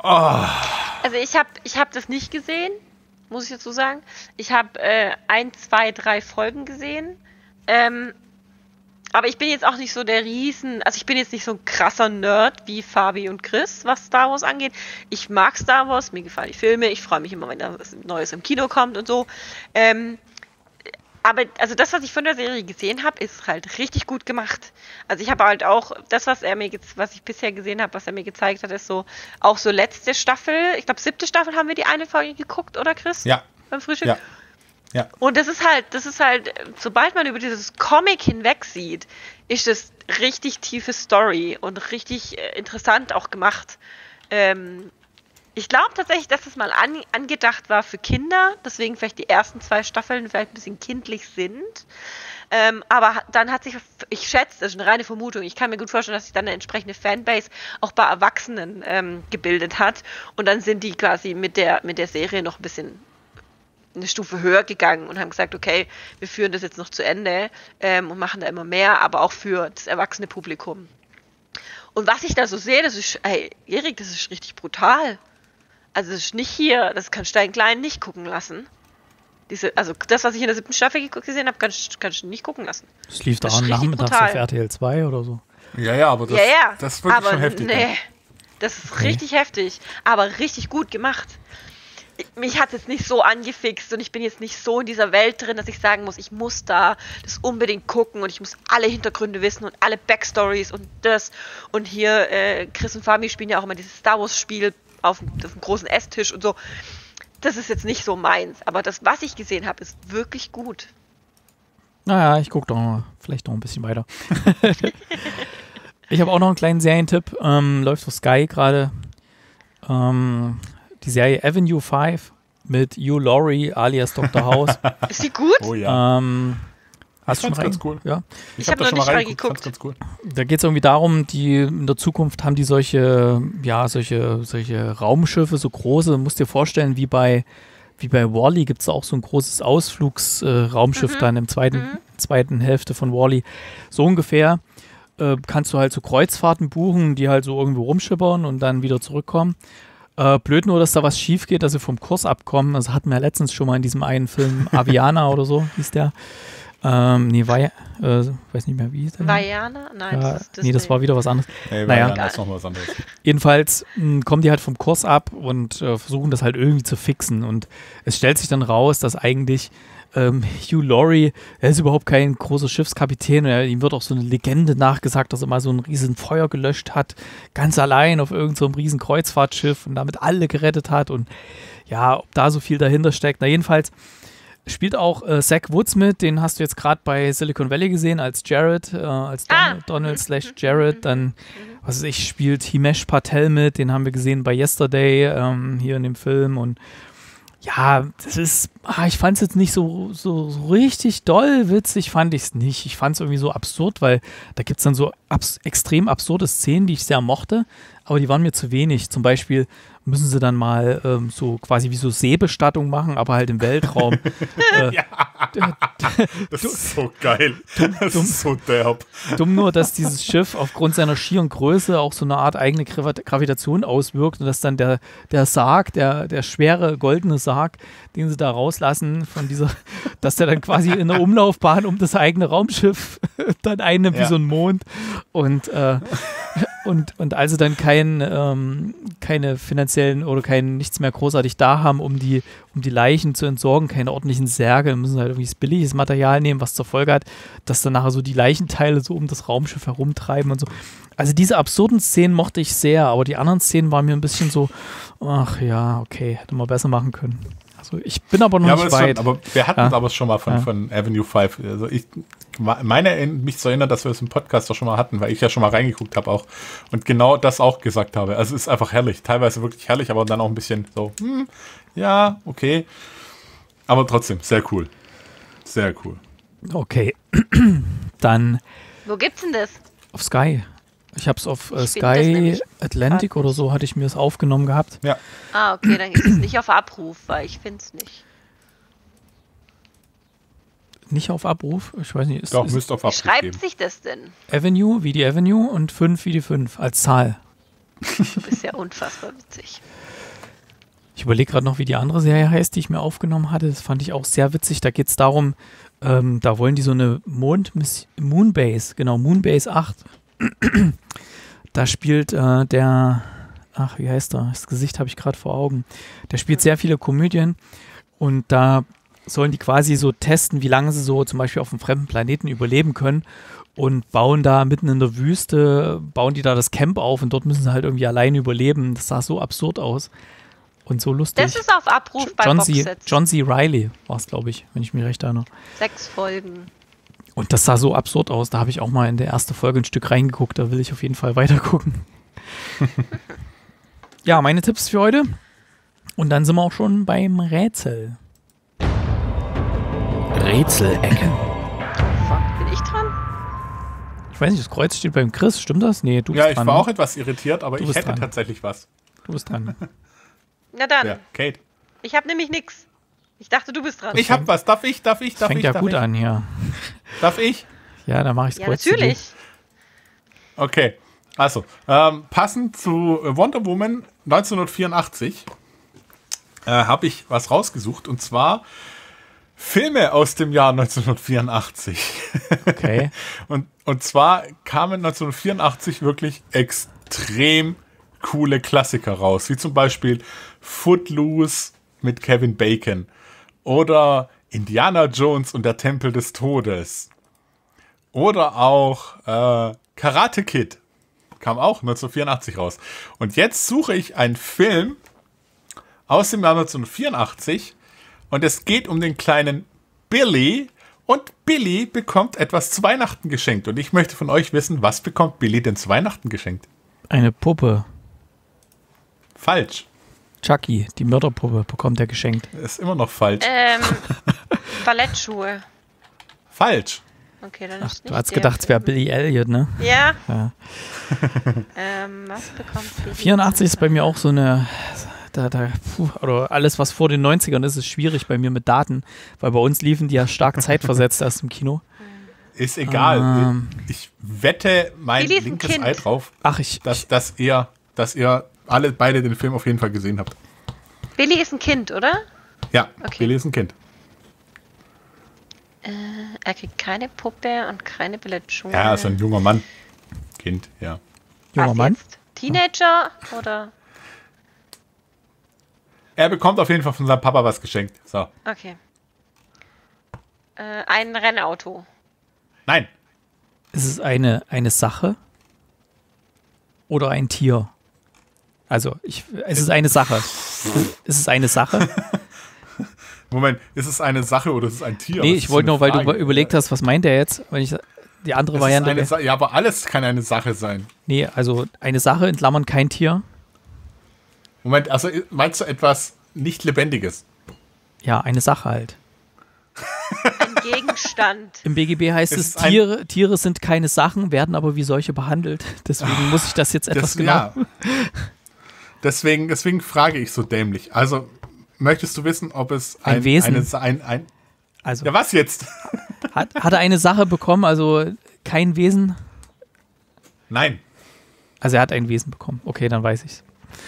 Oh. Also ich habe ich hab das nicht gesehen, muss ich dazu sagen. Ich habe äh, ein, zwei, drei Folgen gesehen. Ähm, aber ich bin jetzt auch nicht so der Riesen... Also ich bin jetzt nicht so ein krasser Nerd wie Fabi und Chris, was Star Wars angeht. Ich mag Star Wars, mir gefallen die Filme. Ich freue mich immer, wenn da was Neues im Kino kommt und so. Ähm, aber also das, was ich von der Serie gesehen habe, ist halt richtig gut gemacht. Also ich habe halt auch das, was er mir, was ich bisher gesehen habe, was er mir gezeigt hat, ist so auch so letzte Staffel. Ich glaube siebte Staffel haben wir die eine Folge geguckt, oder Chris? Ja. Beim Frühstück. Ja. Ja. Und das ist halt, das ist halt, sobald man über dieses Comic hinweg sieht, ist das richtig tiefe Story und richtig äh, interessant auch gemacht. Ähm, Ich glaube tatsächlich, dass das mal an, angedacht war für Kinder, deswegen vielleicht die ersten zwei Staffeln vielleicht ein bisschen kindlich sind. Ähm, aber dann hat sich, ich schätze, das ist eine reine Vermutung, ich kann mir gut vorstellen, dass sich dann eine entsprechende Fanbase auch bei Erwachsenen ähm, gebildet hat. Und dann sind die quasi mit der, mit der Serie noch ein bisschen eine Stufe höher gegangen und haben gesagt, okay, wir führen das jetzt noch zu Ende ähm, und machen da immer mehr, aber auch für das erwachsene Publikum. Und was ich da so sehe, das ist, ey, Erik, das ist richtig brutal. Also das ist nicht hier, das kann Stein Klein nicht gucken lassen. Diese, also das, was ich in der siebten Staffel gesehen habe, kann ich, kann ich nicht gucken lassen. Das lief da Das ist richtig nachmittags brutal. auf R T L zwei oder so. Ja, ja, aber das, ja, ja. das ist wirklich aber schon heftig. Nee, Ne? das ist richtig heftig, aber richtig gut gemacht. Mich hat es jetzt nicht so angefixt und ich bin jetzt nicht so in dieser Welt drin, dass ich sagen muss, ich muss da das unbedingt gucken und ich muss alle Hintergründe wissen und alle Backstories und das. Und hier, äh, Chris und Fabi spielen ja auch immer dieses Star Wars Spiel auf dem, auf dem großen Esstisch und so. Das ist jetzt nicht so meins, aber das, was ich gesehen habe, ist wirklich gut. Naja, ich gucke doch mal, vielleicht noch ein bisschen weiter. Ich habe auch noch einen kleinen Serientipp, ähm, läuft auf Sky gerade. Ähm, die Serie Avenue fünf mit Hugh Laurie alias Doktor House. Ist die gut? Oh ja. ähm, hast du schon rein? Ganz cool. Ja. Ich, Ich habe hab da noch schon mal nicht reingeguckt. reingeguckt. Ganz, ganz cool. Da geht es irgendwie darum, die in der Zukunft haben die solche, ja, solche, solche Raumschiffe, so große, musst dir vorstellen, wie bei, wie bei Wall-E gibt es auch so ein großes Ausflugsraumschiff äh, Mhm. dann im zweiten, Mhm. zweiten Hälfte von Wall-E. So ungefähr äh, kannst du halt so Kreuzfahrten buchen, die halt so irgendwo rumschippern und dann wieder zurückkommen. Äh, blöd nur, dass da was schief geht, dass sie vom Kurs abkommen. Das hatten wir ja letztens schon mal in diesem einen Film Aviana oder so, hieß der. Ähm, nee, war ja, äh, weiß nicht mehr, wie hieß der? Vajana? Nein, Ja, das ist nee, das war wieder was anderes. Hey, Naja. naja. Das ist noch was anderes. Jedenfalls mh, kommen die halt vom Kurs ab und äh, versuchen das halt irgendwie zu fixen. Und es stellt sich dann raus, dass eigentlich ähm, Hugh Laurie, er ist überhaupt kein großer Schiffskapitän. Er, ihm wird auch so eine Legende nachgesagt, dass er mal so ein riesen Feuer gelöscht hat, ganz allein auf irgendeinem so einem riesen Kreuzfahrtschiff und damit alle gerettet hat. Und ja, ob da so viel dahinter steckt. Na jedenfalls spielt auch äh, Zach Woods mit, den hast du jetzt gerade bei Silicon Valley gesehen als Jared, äh, als Don Ah. Donald slash Jared. Dann, was weiß ich, spielt Himesh Patel mit, den haben wir gesehen bei Yesterday ähm, hier in dem Film. Und ja, das ist, ah, ich fand es jetzt nicht so, so, so richtig doll witzig, fand ich es nicht. Ich fand es irgendwie so absurd, weil da gibt es dann so abs extrem absurde Szenen, die ich sehr mochte, aber die waren mir zu wenig. Zum Beispiel müssen sie dann mal ähm, so quasi wie so Seebestattung machen, aber halt im Weltraum. äh, Ja, das ist so geil. Das ist so derb. Dumm nur, dass dieses Schiff aufgrund seiner schieren Größe auch so eine Art eigene Gravi- Gravitation auswirkt und dass dann der, der Sarg, der, der schwere goldene Sarg, den sie da rauslassen von dieser, dass der dann quasi in der Umlaufbahn um das eigene Raumschiff dann einnimmt wie Ja. so ein Mond und, äh, und, und also dann kein, ähm, keine finanziellen oder kein nichts mehr großartig da haben, um die, um die Leichen zu entsorgen, keine ordentlichen Särge, dann müssen sie halt irgendwie billiges Material nehmen, was zur Folge hat, dass dann nachher so die Leichenteile so um das Raumschiff herumtreiben und so. Also diese absurden Szenen mochte ich sehr, aber die anderen Szenen waren mir ein bisschen so, ach ja, okay, hätte man besser machen können. Also ich bin aber noch Ja, aber, nicht ist weit. schon, aber wir hatten Ja. es aber schon mal von, Ja. von Avenue fünf. Also ich meine, mich zu erinnern, dass wir es im Podcast doch schon mal hatten, weil ich ja schon mal reingeguckt habe auch und genau das auch gesagt habe. Also es ist einfach herrlich, teilweise wirklich herrlich, aber dann auch ein bisschen so, hm, ja, okay. Aber trotzdem, sehr cool. Sehr cool. Okay, dann Wo gibt's denn das? auf Sky. Ich habe es auf äh, Ich find das Sky nämlich Atlantic oder so, hatte ich mir es aufgenommen gehabt. Ja. Ah, okay, dann ist es nicht auf Abruf, weil ich finde es nicht. Nicht auf Abruf, ich weiß nicht, ist, Doch, ist müsste auf Wie Abruf schreibt geben. sich das denn? Avenue wie die Avenue und fünf wie die fünf als Zahl. Du bist ja unfassbar witzig. Ich überlege gerade noch, wie die andere Serie heißt, die ich mir aufgenommen hatte. Das fand ich auch sehr witzig. Da geht es darum, ähm, da wollen die so eine Mond Moonbase, genau, Moonbase acht. Da spielt äh, der, ach, wie heißt er? Das Gesicht habe ich gerade vor Augen. Der spielt sehr viele Komödien und da sollen die quasi so testen, wie lange sie so zum Beispiel auf einem fremden Planeten überleben können und bauen da mitten in der Wüste, bauen die da das Camp auf und dort müssen sie halt irgendwie alleine überleben. Das sah so absurd aus und so lustig. Das ist auf Abruf bei John Box C. Sets. John C. Reilly war es, glaube ich, wenn ich mich recht erinnere. Sechs Folgen. Und das sah so absurd aus. Da habe ich auch mal in der ersten Folge ein Stück reingeguckt. Da will ich auf jeden Fall weiter gucken. Ja, meine Tipps für heute. Und dann sind wir auch schon beim Rätsel. Rätselecke. Fuck, bin ich dran? Ich weiß nicht, das Kreuz steht beim Chris. Stimmt das? Nee, du bist Ja, ich dran. war ne? auch etwas irritiert, aber Du ich bist hätte dran. tatsächlich was. Du bist dran. Na dann. Ja, Kate. Ich habe nämlich nix. Ich dachte, du bist dran. Ich hab was. Darf ich? Darf ich? Das Darf fängt ich? ja darf gut ich? an hier. Darf ich? Ja, dann mache ich das ja, Kreuz. zu dir. natürlich. Okay. Also, ähm, passend zu Wonder Woman neunzehnhundertvierundachtzig äh, habe ich was rausgesucht und zwar Filme aus dem Jahr neunzehnhundertvierundachtzig. Okay. und, und zwar kamen neunzehnhundertvierundachtzig wirklich extrem coole Klassiker raus, wie zum Beispiel Footloose mit Kevin Bacon oder Indiana Jones und der Tempel des Todes oder auch äh, Karate Kid kam auch neunzehnhundertvierundachtzig raus. Und jetzt suche ich einen Film aus dem Jahr neunzehnhundertvierundachtzig und es geht um den kleinen Billy und Billy bekommt etwas zu Weihnachten geschenkt. Und ich möchte von euch wissen, was bekommt Billy denn zu Weihnachten geschenkt? Eine Puppe. Falsch. Chucky, die Mörderpuppe, bekommt er geschenkt. Ist immer noch falsch. Ähm, Ballettschuhe. Falsch. Okay, dann Ach, ist nicht du hast der gedacht, es wäre Film. Billy Elliot, ne? Ja. Ja. Ähm, was bekommt Billy? vierundachtzig ist bei mir auch so eine, da, da, puh, oder alles, was vor den neunzigern ist, ist schwierig bei mir mit Daten, weil bei uns liefen die ja stark zeitversetzt erst im Kino. Ist egal. Ähm. Ich wette mein Billy ist ein linkes Kind. Ei drauf, Ach, ich, dass, dass ihr, dass ihr alle beide den Film auf jeden Fall gesehen habt. Billy ist ein Kind, oder? Ja, Okay. Billy ist ein Kind. Äh, er kriegt keine Puppe und keine Ballettschuhe. Ja, also ein junger Mann. Kind, ja. junger Was Mann. jetzt? Teenager oder? Er bekommt auf jeden Fall von seinem Papa was geschenkt. So. Okay. Äh, ein Rennauto. Nein. Ist es eine, eine Sache oder ein Tier? Also, ich, es ist eine Sache. Ist es eine Sache? Moment, ist es eine Sache oder ist es ein Tier? Nee, Das ich ist wollte so nur, weil eine du Frage. überlegt hast, was meint er jetzt? Wenn ich, die andere Es ist Variante. eine wär- Sa- ja, aber alles kann eine Sache sein. Nee, also eine Sache in Klammern kein Tier. Moment, also meinst du etwas nicht Lebendiges? Ja, eine Sache halt. Ein Gegenstand. Im B G B heißt Es es, ist ein- Tiere, Tiere sind keine Sachen, werden aber wie solche behandelt. Deswegen muss ich das jetzt etwas Das, genau. ja. deswegen, deswegen frage ich so dämlich. Also, möchtest du wissen, ob es Ein ein, Wesen. Eine, Sa- ein, ein, Also ja, was jetzt? hat, hat er eine Sache bekommen, also kein Wesen? Nein. Also er hat ein Wesen bekommen. Okay, dann weiß ich's.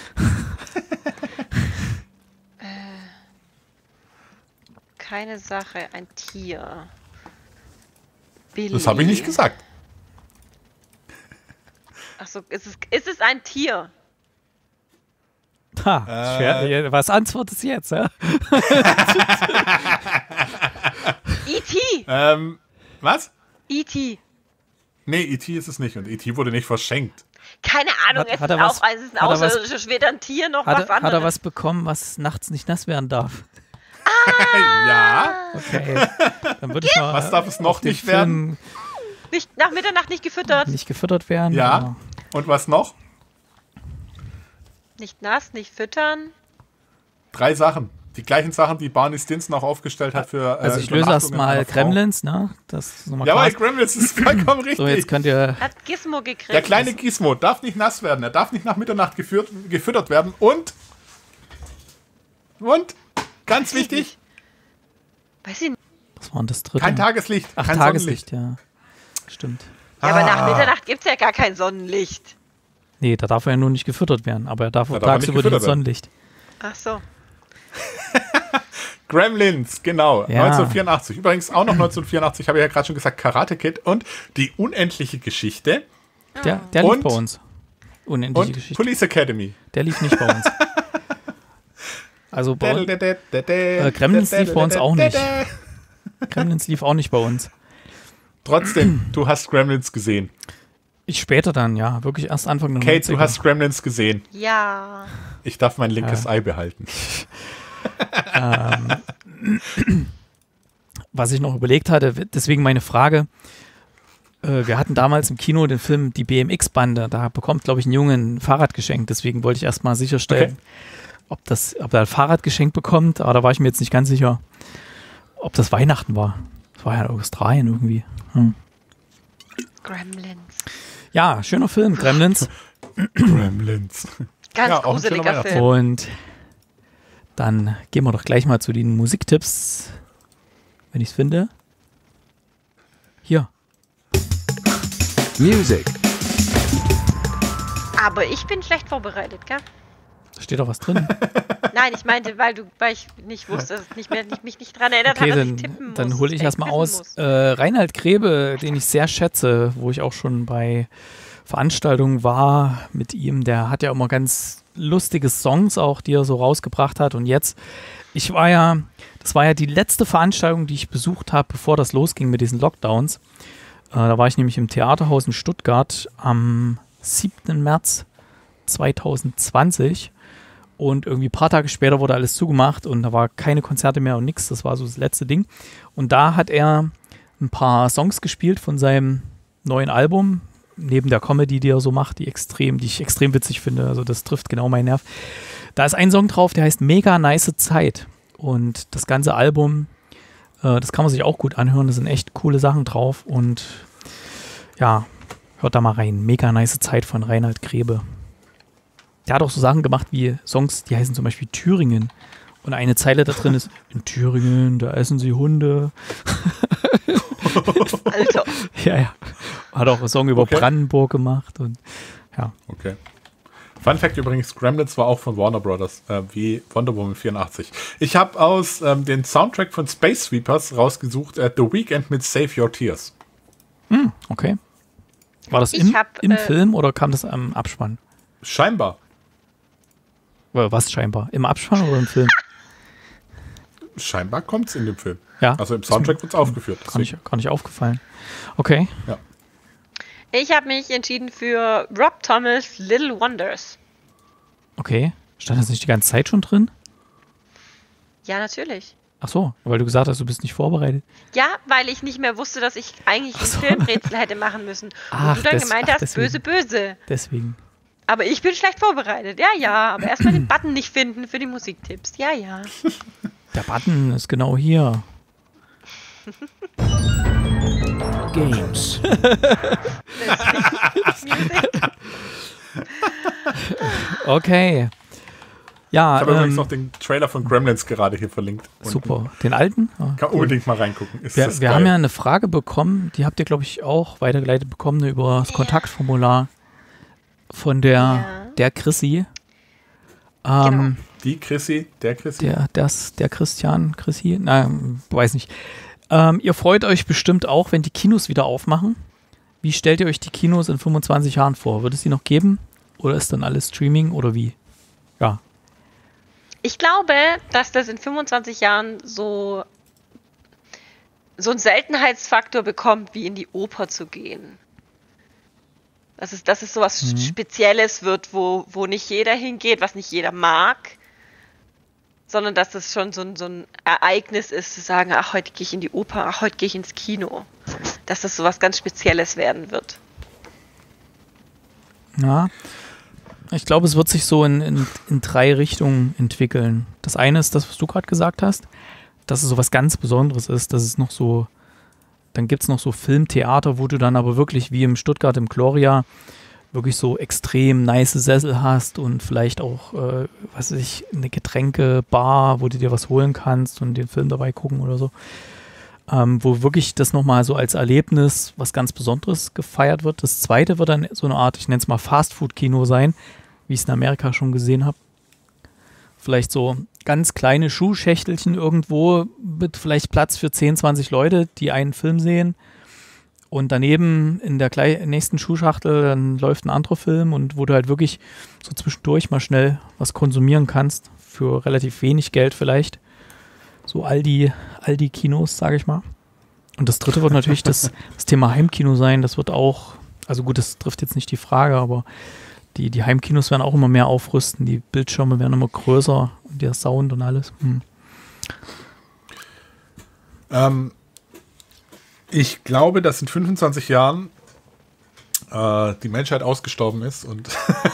Keine Sache, ein Tier. Billy. Das habe ich nicht gesagt. Achso, ist es, ist es ein Tier? Ha, Äh. schwer. Ja, was antwortest du jetzt? Ja? E T Ähm, was? E T Nee, E T ist es nicht und E T wurde nicht verschenkt. Keine Ahnung, Hat- es hat ist er was- auch es ist ein hat er was- Außerirdisches, weder ein Tier noch Hat, was er- anderes. hat er was bekommen, was nachts nicht nass werden darf? Ja, Okay. Dann würde ich mal was darf es auf noch den nicht werden? Film Nicht, nach Mitternacht nicht gefüttert. nicht gefüttert werden? Ja. Und was noch? Nicht nass, nicht füttern. Drei Sachen. Die gleichen Sachen, die Barney Stinson auch aufgestellt hat für. Also äh, ich löse erst Übernachtungen mal einer Frau. Gremlins, ne? Das ist nochmal Ja, klar. aber Gremlins ist vollkommen richtig. So, jetzt könnt ihr. Hat Gizmo gekriegt. Der kleine Gizmo darf nicht nass werden. Er darf nicht nach Mitternacht geführt, gefüttert werden. Und. Und. Ganz wichtig. Weiß ich nicht. Was war denn das dritte? Kein Tageslicht. Ach, kein Tageslicht, ja. Stimmt. Ja, aber Ah. nach Mitternacht gibt es ja gar kein Sonnenlicht. Nee, da darf er ja nur nicht gefüttert werden, aber er darf auch Da darf er nicht tagsüber gefüttert ins Sonnenlicht. Ach so. Gremlins, genau, Ja. neunzehnhundertvierundachtzig. Übrigens auch noch neunzehnhundertvierundachtzig, habe ich ja gerade schon gesagt, Karate Kid und die unendliche Geschichte Der, der lief Und- bei uns. Unendliche und Geschichte. Police Academy. Der lief nicht bei uns. Also bei uns, äh, Gremlins lief bei uns auch nicht. Gremlins lief auch nicht bei uns. Trotzdem, du hast Gremlins gesehen. Ich später dann, ja. Wirklich erst Anfang der Kate, neunziger. du hast Gremlins gesehen. Ja. Ich darf mein linkes Ei behalten. Was ich noch überlegt hatte, deswegen meine Frage. Äh, wir hatten damals im Kino den Film Die B M X-Bande. Da bekommt, glaube ich, ein Junge ein Fahrrad geschenkt. Deswegen wollte ich erstmal sicherstellen, Okay. ob, das, ob er ein Fahrrad geschenkt bekommt. Aber da war ich mir jetzt nicht ganz sicher, ob das Weihnachten war. Das war ja in Australien irgendwie. Hm. Gremlins. Ja, schöner Film, Gremlins. Gremlins. Ganz Ja, auch ein schöner gruseliger Film. Und dann gehen wir doch gleich mal zu den Musiktipps, wenn ich es finde. Hier. Music. Aber ich bin schlecht vorbereitet, gell? Da steht doch was drin. Nein, ich meinte, weil du, weil ich nicht wusste, dass ich nicht mehr, nicht, mich nicht dran erinnert Okay, habe, dass dann, ich tippen muss. dann hole ich Echt erstmal wissen aus. muss. Äh, Reinhard Grebe, den ich sehr schätze, wo ich auch schon bei Veranstaltungen war mit ihm, der hat ja immer ganz lustige Songs auch, die er so rausgebracht hat. Und jetzt, ich war ja, das war ja die letzte Veranstaltung, die ich besucht habe, bevor das losging mit diesen Lockdowns. Äh, da war ich nämlich im Theaterhaus in Stuttgart am siebten März zweitausendzwanzig. Und irgendwie ein paar Tage später wurde alles zugemacht und da war keine Konzerte mehr und nichts. Das war so das letzte Ding. Und da hat er ein paar Songs gespielt von seinem neuen Album, neben der Comedy, die er so macht, die extrem, die ich extrem witzig finde. Also das trifft genau meinen Nerv. Da ist ein Song drauf, der heißt Mega Nice Zeit. Und das ganze Album, äh, das kann man sich auch gut anhören. Da sind echt coole Sachen drauf. Und ja, hört da mal rein. Mega Nice Zeit von Reinhard Grebe. Der hat auch so Sachen gemacht wie Songs, die heißen zum Beispiel Thüringen. Und eine Zeile da drin ist, in Thüringen, da essen sie Hunde. Alter. Ja, ja. Hat auch einen Song über Okay. Brandenburg gemacht. Und ja. Okay. Fun Fact übrigens, Gremlins war auch von Warner Brothers, äh, wie Wonder Woman vierundachtzig. Ich habe aus ähm, den Soundtrack von Space Sweepers rausgesucht, äh, The Weeknd mit Save Your Tears. Hm, okay. War das Ich im, hab, im äh, Film oder kam das am Abspann? Scheinbar. Oder was scheinbar? Im Abspann oder im Film? Scheinbar kommt es in dem Film. Ja. Also im Soundtrack wird es aufgeführt. Gar nicht, gar nicht aufgefallen. Okay. Ich habe mich entschieden für Rob Thomas Little Wonders. Okay. Stand das nicht die ganze Zeit schon drin? Ja, natürlich. Ach so, weil du gesagt hast, du bist nicht vorbereitet. Ja, weil ich nicht mehr wusste, dass ich eigentlich ein so. Filmrätsel hätte machen müssen. Und Ach, du dann des- gemeint ach, hast, deswegen. böse, böse. Deswegen. Aber ich bin schlecht vorbereitet. Ja, ja. Aber erstmal den Button nicht finden für die Musiktipps. Ja, ja. Der Button ist genau hier. Games. Okay. Ja, Ich habe übrigens ähm, noch den Trailer von Gremlins gerade hier verlinkt. Unten. super. Den alten? Ja, Kann unbedingt mal reingucken. Ist Wir, das wir geil. haben ja eine Frage bekommen, die habt ihr, glaube ich, auch weitergeleitet bekommen, ne, über das Kontaktformular von der, Ja. der Chrissy. Ähm, Die Chrissy, der Chrissy. der, das, der Christian, Chrissy, nein, weiß nicht. Ähm, ihr freut euch bestimmt auch, wenn die Kinos wieder aufmachen. Wie stellt ihr euch die Kinos in fünfundzwanzig Jahren vor? Wird es die noch geben? Oder ist dann alles Streaming oder wie? Ja. Ich glaube, dass das in fünfundzwanzig Jahren so, so einen Seltenheitsfaktor bekommt, wie in die Oper zu gehen. Dass es, dass es sowas Mhm. Spezielles wird, wo, wo nicht jeder hingeht, was nicht jeder mag, sondern dass es schon so ein, so ein Ereignis ist, zu sagen, ach, heute gehe ich in die Oper, ach, heute gehe ich ins Kino. Dass das sowas ganz Spezielles werden wird. Ja. Ich glaube, es wird sich so in, in, in drei Richtungen entwickeln. Das eine ist das, was du gerade gesagt hast, dass es so was ganz Besonderes ist, dass es noch so, dann gibt es noch so Filmtheater, wo du dann aber wirklich wie im Stuttgart im Gloria wirklich so extrem nice Sessel hast und vielleicht auch, äh, was weiß ich, eine Getränkebar, wo du dir was holen kannst und den Film dabei gucken oder so. ähm, wo wirklich das nochmal so als Erlebnis was ganz Besonderes gefeiert wird. Das zweite wird dann so eine Art, ich nenne es mal Fast-Food-Kino sein, wie ich es in Amerika schon gesehen habe. Vielleicht so ganz kleine Schuhschächtelchen irgendwo mit vielleicht Platz für zehn, zwanzig Leute, die einen Film sehen. Und daneben in der gleich, nächsten Schuhschachtel dann läuft ein anderer Film und wo du halt wirklich so zwischendurch mal schnell was konsumieren kannst. Für relativ wenig Geld vielleicht. So Aldi, Aldi-Kinos, sage ich mal. Und das dritte wird natürlich das, das Thema Heimkino sein. Das wird auch, also gut, das trifft jetzt nicht die Frage, aber die, die Heimkinos werden auch immer mehr aufrüsten. Die Bildschirme werden immer größer und der Sound und alles. Hm. Ähm, ich glaube, dass in fünfundzwanzig Jahren äh, die Menschheit ausgestorben ist und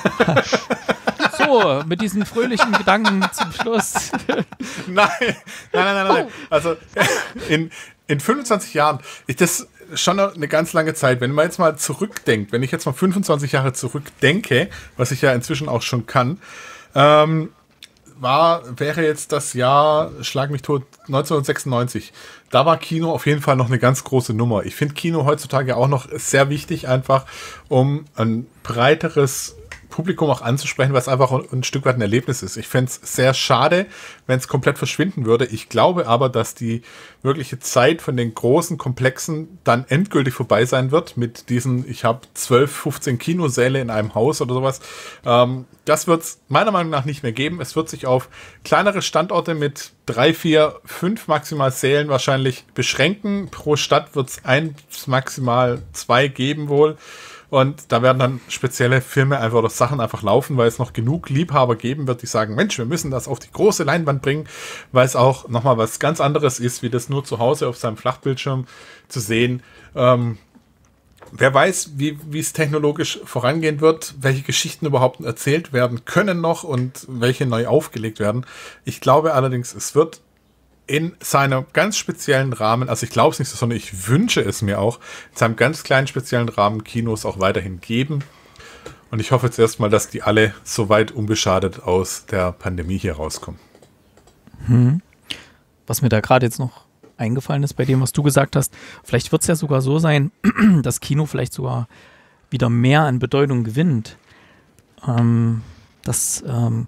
so, mit diesen fröhlichen Gedanken zum Schluss. Nein, nein, nein, nein, nein. Also in, in fünfundzwanzig Jahren, ich, das ist schon eine ganz lange Zeit. Wenn man jetzt mal zurückdenkt, wenn ich jetzt mal fünfundzwanzig Jahre zurückdenke, was ich ja inzwischen auch schon kann, ähm, war, wäre jetzt das Jahr, schlag mich tot, neunzehnhundertsechsundneunzig. Da war Kino auf jeden Fall noch eine ganz große Nummer. Ich finde Kino heutzutage auch noch sehr wichtig, einfach um ein breiteres Publikum auch anzusprechen, weil es einfach ein Stück weit ein Erlebnis ist. Ich fände es sehr schade, wenn es komplett verschwinden würde. Ich glaube aber, dass die wirkliche Zeit von den großen Komplexen dann endgültig vorbei sein wird mit diesen, ich habe zwölf, fünfzehn Kinosäle in einem Haus oder sowas. Ähm, das wird es meiner Meinung nach nicht mehr geben. Es wird sich auf kleinere Standorte mit drei, vier, fünf maximal Sälen wahrscheinlich beschränken. Pro Stadt wird es ein, maximal zwei geben wohl. Und da werden dann spezielle Filme einfach oder Sachen einfach laufen, weil es noch genug Liebhaber geben wird, die sagen, Mensch, wir müssen das auf die große Leinwand bringen, weil es auch nochmal was ganz anderes ist, wie das nur zu Hause auf seinem Flachbildschirm zu sehen. Ähm, wer weiß, wie wie es technologisch vorangehen wird, welche Geschichten überhaupt erzählt werden können noch und welche neu aufgelegt werden. Ich glaube allerdings, es wird in seinem ganz speziellen Rahmen, also ich glaube es nicht, sondern ich wünsche es mir auch, in seinem ganz kleinen speziellen Rahmen Kinos auch weiterhin geben. Und ich hoffe jetzt erstmal, dass die alle soweit unbeschadet aus der Pandemie hier rauskommen. Hm. Was mir da gerade jetzt noch eingefallen ist bei dem, was du gesagt hast, vielleicht wird es ja sogar so sein, dass Kino vielleicht sogar wieder mehr an Bedeutung gewinnt. Ähm, dass ähm,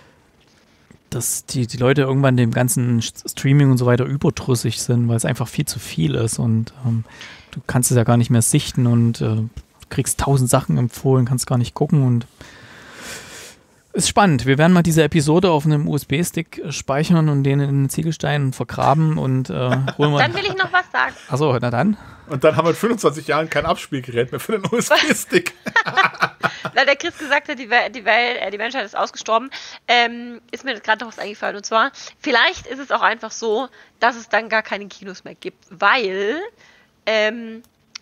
dass die, die Leute irgendwann dem ganzen Streaming und so weiter überdrüssig sind, weil es einfach viel zu viel ist und ähm, du kannst es ja gar nicht mehr sichten und äh, kriegst tausend Sachen empfohlen, kannst gar nicht gucken und ist spannend. Wir werden mal diese Episode auf einem U S B-Stick speichern und den in den Ziegelstein vergraben und äh, holen wir. Dann will ich noch was sagen. Achso, na dann. Und dann haben wir in fünfundzwanzig Jahren kein Abspielgerät mehr für den U S B-Stick. Weil der Chris gesagt hat, die, Wel die, Wel äh, die Menschheit ist ausgestorben, ähm, ist mir gerade noch was eingefallen. Und zwar, vielleicht ist es auch einfach so, dass es dann gar keine Kinos mehr gibt, weil ähm,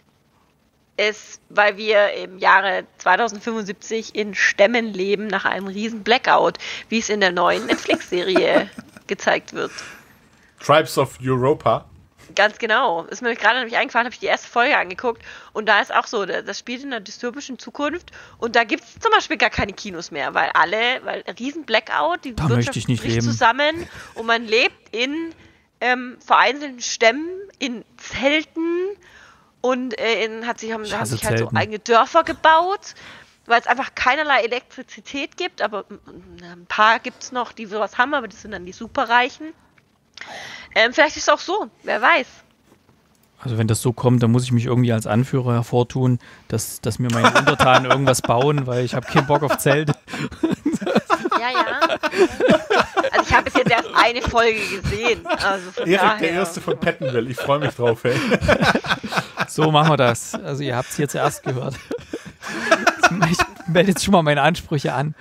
es, weil wir im Jahre zweitausendfünfundsiebzig in Stämmen leben nach einem riesen Blackout, wie es in der neuen Netflix-Serie gezeigt wird. Tribes of Europa. Ganz genau. Ist mir gerade nämlich eingefallen, habe ich die erste Folge angeguckt und da ist auch so, das spielt in einer dystopischen Zukunft und da gibt es zum Beispiel gar keine Kinos mehr, weil alle, weil ein riesen Blackout, die da Wirtschaft bricht zusammen und man lebt in ähm, vereinzelten Stämmen, in Zelten und äh, in, hat sich, haben, haben sich halt so eigene Dörfer gebaut, weil es einfach keinerlei Elektrizität gibt, aber ein paar gibt es noch, die sowas haben, aber das sind dann die Superreichen. Ähm, vielleicht ist es auch so, wer weiß. Also wenn das so kommt, dann muss ich mich irgendwie als Anführer hervortun, dass, dass mir meine Untertanen irgendwas bauen, weil ich habe keinen Bock auf Zelte. Ja, ja. Also ich habe bis jetzt erst eine Folge gesehen. Also von Erik, daher. der erste von Pettenwell. Ich freue mich drauf, ey. So machen wir das. Also ihr habt es hier zuerst gehört. Ich melde jetzt schon mal meine Ansprüche an.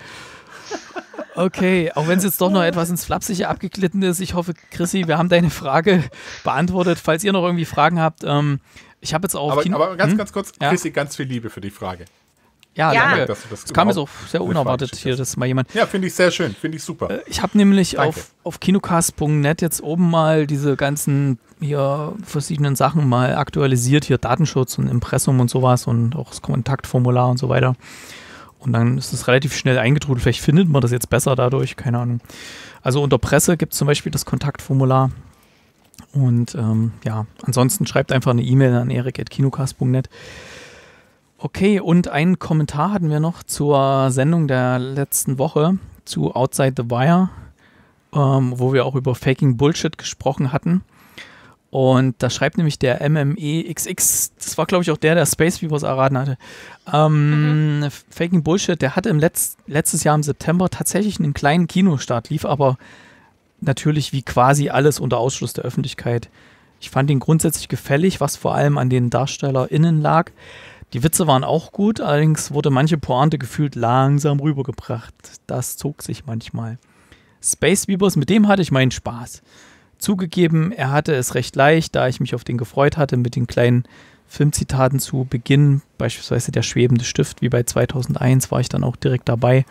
Okay, auch wenn es jetzt doch noch etwas ins Flapsige abgeglitten ist, ich hoffe, Chrissy, wir haben deine Frage beantwortet. Falls ihr noch irgendwie Fragen habt, ähm, ich habe jetzt auch... Aber, Kino aber ganz, hm? ganz kurz, Ja? Chrissy, ganz viel Liebe für die Frage. Ja, Ja. danke. Dass du das Das kam jetzt auch überhaupt sehr eine unerwartet Frage hier, dass mal jemand... Ja, finde ich sehr schön, finde ich super. Äh, Ich habe nämlich Danke. auf, auf kinocast punkt net jetzt oben mal diese ganzen hier verschiedenen Sachen mal aktualisiert, hier Datenschutz und Impressum und sowas und auch das Kontaktformular und so weiter. Und dann ist es relativ schnell eingetrudelt. Vielleicht findet man das jetzt besser dadurch, keine Ahnung. Also unter Presse gibt es zum Beispiel das Kontaktformular. Und ähm, ja, ansonsten schreibt einfach eine E-Mail an erik at kinocast punkt net. Okay, und einen Kommentar hatten wir noch zur Sendung der letzten Woche zu Outside the Wire, ähm, wo wir auch über Faking Bullshit gesprochen hatten. Und da schreibt nämlich der M M E X X, das war glaube ich auch der, der Space Weavers erraten hatte. Ähm, mhm. Faking Bullshit, der hatte im Letz-, letztes Jahr im September tatsächlich einen kleinen Kinostart, lief aber natürlich wie quasi alles unter Ausschluss der Öffentlichkeit. Ich fand ihn grundsätzlich gefällig, was vor allem an den DarstellerInnen lag. Die Witze waren auch gut, allerdings wurde manche Pointe gefühlt langsam rübergebracht. Das zog sich manchmal. Space Weavers, mit dem hatte ich meinen Spaß. Zugegeben, er hatte es recht leicht, da ich mich auf den gefreut hatte mit den kleinen Filmzitaten zu Beginn, beispielsweise der schwebende Stift, wie bei zweitausendeins, war ich dann auch direkt dabei.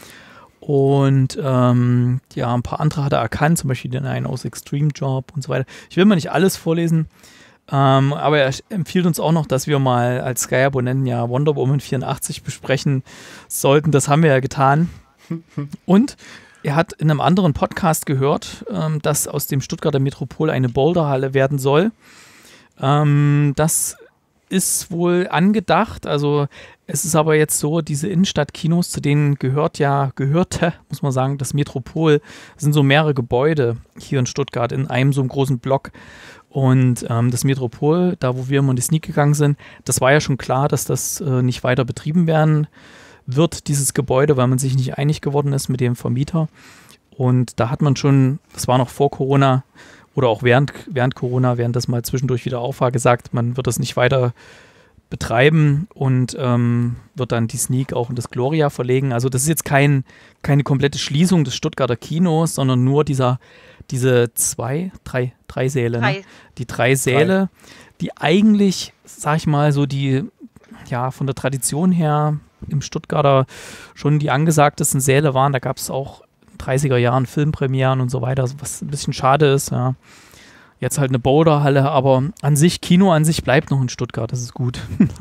Und ähm, ja, ein paar andere hat er erkannt, zum Beispiel den einen aus Extreme Job und so weiter. Ich will mal nicht alles vorlesen, ähm, aber er empfiehlt uns auch noch, dass wir mal als Sky-Abonnenten ja Wonder Woman vierundachtzig besprechen sollten. Das haben wir ja getan. Und er hat in einem anderen Podcast gehört, ähm, dass aus dem Stuttgarter Metropol eine Boulderhalle werden soll. Ähm, das ist wohl angedacht. Also es ist aber jetzt so, diese Innenstadtkinos, zu denen gehört ja, gehörte, muss man sagen, das Metropol. Das sind so mehrere Gebäude hier in Stuttgart in einem so einem großen Block. Und ähm, das Metropol, da wo wir immer in die Sneak gegangen sind, das war ja schon klar, dass das äh, nicht weiter betrieben werden wird, dieses Gebäude, weil man sich nicht einig geworden ist mit dem Vermieter. Und da hat man schon, das war noch vor Corona oder auch während, während Corona, während das mal zwischendurch wieder auf war, gesagt, man wird das nicht weiter betreiben und ähm, wird dann die Sneak auch in das Gloria verlegen. Also das ist jetzt kein, keine komplette Schließung des Stuttgarter Kinos, sondern nur dieser, diese zwei, drei, drei Säle, Drei. Ne? Die drei Säle, drei. Die eigentlich, sag ich mal, so die, ja, von der Tradition her im Stuttgarter schon die angesagtesten Säle waren. Da gab es auch in den dreißiger Jahren Filmpremieren und so weiter, was ein bisschen schade ist. Ja. Jetzt halt eine Boulderhalle, aber an sich, Kino an sich bleibt noch in Stuttgart, das ist gut.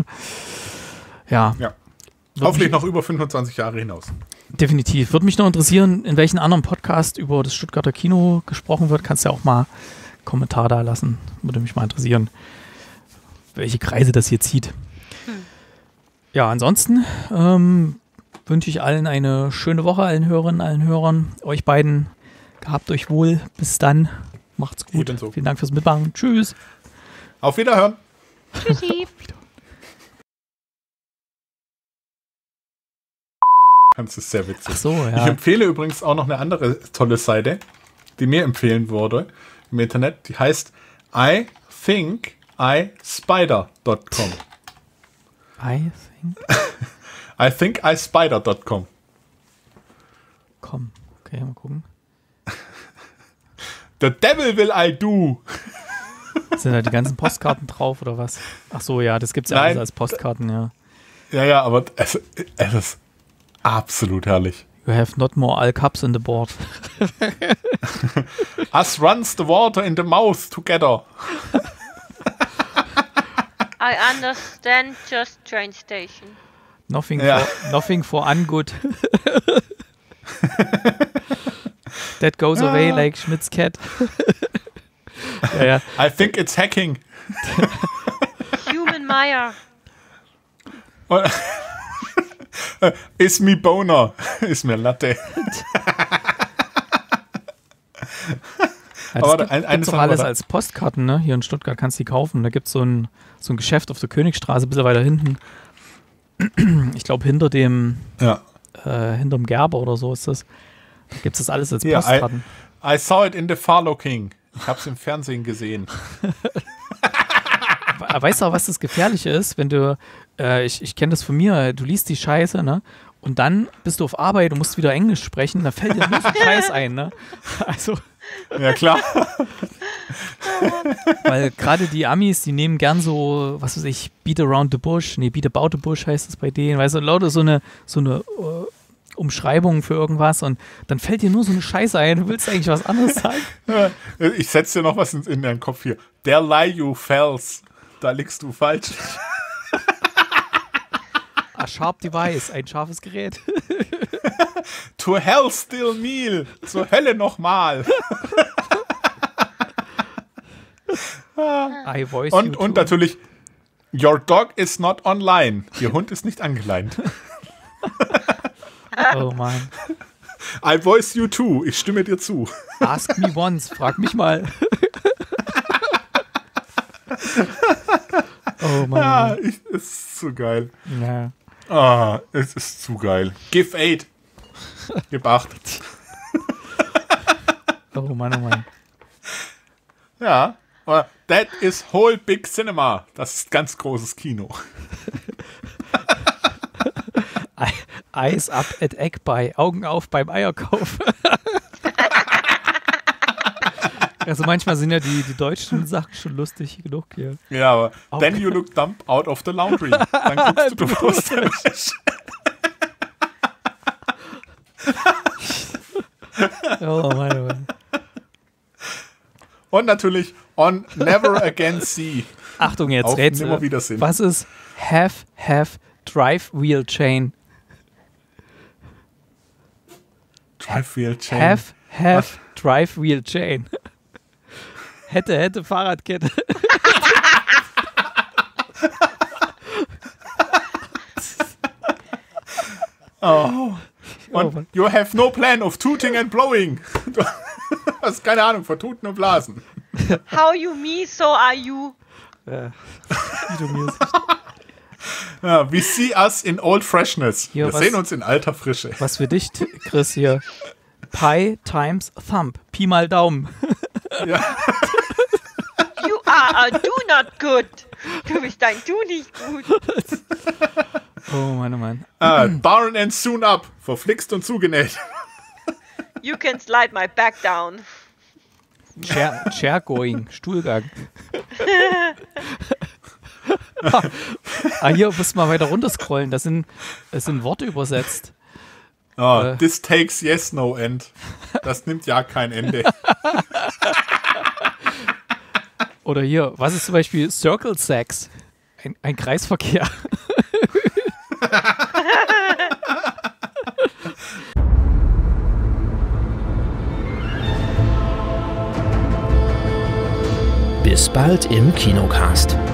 ja. ja. Hoffentlich noch über fünfundzwanzig Jahre hinaus. Definitiv. Würde mich noch interessieren, in welchen anderen Podcast über das Stuttgarter Kino gesprochen wird. Kannst ja auch mal einen Kommentar da lassen. Würde mich mal interessieren, welche Kreise das hier zieht. Ja, ansonsten ähm, wünsche ich allen eine schöne Woche, allen Hörerinnen, allen Hörern, euch beiden. Gehabt euch wohl. Bis dann. Macht's gut. Ebenso. Vielen Dank fürs Mitmachen. Tschüss. Auf Wiederhören. Tschüssi. Das ist sehr witzig. Ach so, ja. Ich empfehle übrigens auch noch eine andere tolle Seite, die mir empfehlen wurde im Internet. Die heißt I think I spider dot com. I think. I think I spider dot com. Komm, okay, mal gucken. The devil will I do. Sind da die ganzen Postkarten drauf oder was? Ach so, ja, das gibt's ja Nein. alles als Postkarten, ja. Ja, ja, aber es, es ist absolut herrlich. You have not more all cups in the board. Us runs the water in the mouth together. I understand just train station. Nothing, Ja. for, nothing for ungood. That goes away like Schmidt's cat. ja, ja. I think it's hacking. Human Meyer. Ist mi Boner. Ist mir Latte. Ja, Aber das gibt, ein- eine gibt's doch Sache alles war da- als Postkarten, ne? Hier in Stuttgart kannst du die kaufen. Da gibt es so ein, so ein Geschäft auf der Königstraße, ein bisschen weiter hinten. Ich glaube, hinter dem Ja. äh, hinterm Gerber oder so ist das. Da gibt es das alles als Ja, Postkarten. I saw it in the Farlow King. Ich hab's im Fernsehen gesehen. We- Weißt du auch, was das Gefährliche ist, wenn du, äh, ich, ich kenne das von mir, du liest die Scheiße, ne? Und dann bist du auf Arbeit und musst wieder Englisch sprechen, da fällt dir nur so ein Scheiß ein, ne? Also, Ja, klar. weil gerade die Amis, die nehmen gern so, was weiß ich, Beat Around the Bush, nee, Beat About the Bush heißt es bei denen, weißt du, lauter so eine, so eine äh, Umschreibung für irgendwas und dann fällt dir nur so eine Scheiße ein, du willst eigentlich was anderes sagen. Ich setz dir noch was in, in deinen Kopf hier. Der lie you fells. Da liegst du falsch. A sharp device, ein scharfes Gerät. To hell still meal. Zur Hölle nochmal. I voice Und, you und too. natürlich, your dog is not online. Ihr Hund ist nicht angeleint. Oh Mann. I voice you too. Ich stimme dir zu. Ask me once. Frag mich mal. Oh Mann. Ja, ich, es ist zu geil. Ja. Ah, es ist zu geil. Give eight. Gib acht. Oh Mann, oh Mann. Ja, aber that is whole big cinema. Das ist ganz großes Kino. Eyes up at Egg Buy. Augen auf beim Eierkauf. Also manchmal sind ja die, die deutschen Sachen schon lustig genug hier. Ja, aber Augen- then you look dumb out of the laundry. Dann guckst du bewusst. Oh Mann, oh Mann. Und natürlich on never again see. Achtung jetzt, Auf Rätsel. Nimmerwiedersehen. Was ist have, have, drive wheel chain? Drive wheel chain. Have, have, drive wheel chain. Hätte, hätte, Fahrradkette. Oh. Oh, Und Mann. you have no plan of tooting and blowing. Du hast keine Ahnung von Tuten und Blasen. How you me, so are you. Ja. Wie du mir Ja, we see us in old freshness. Hier, Wir was- sehen uns in alter Frische. Was für dich, Chris, hier. Pi times Thumb. Pi mal Daumen. You are a do not good. Du bist ein Du nicht gut. Oh Mann, oh Mann. Ah, barn and soon up. Verflixt und zugenäht. You can slide my back down. Chair, chair going. Stuhlgang. Ah, hier müssen wir weiter runterscrollen. Das sind, das sind Worte übersetzt. Oh, Äh. this takes yes, no end. Das nimmt ja kein Ende. Oder hier, was ist zum Beispiel Circle Sex? Ein, ein Kreisverkehr. Bis bald im Kinocast.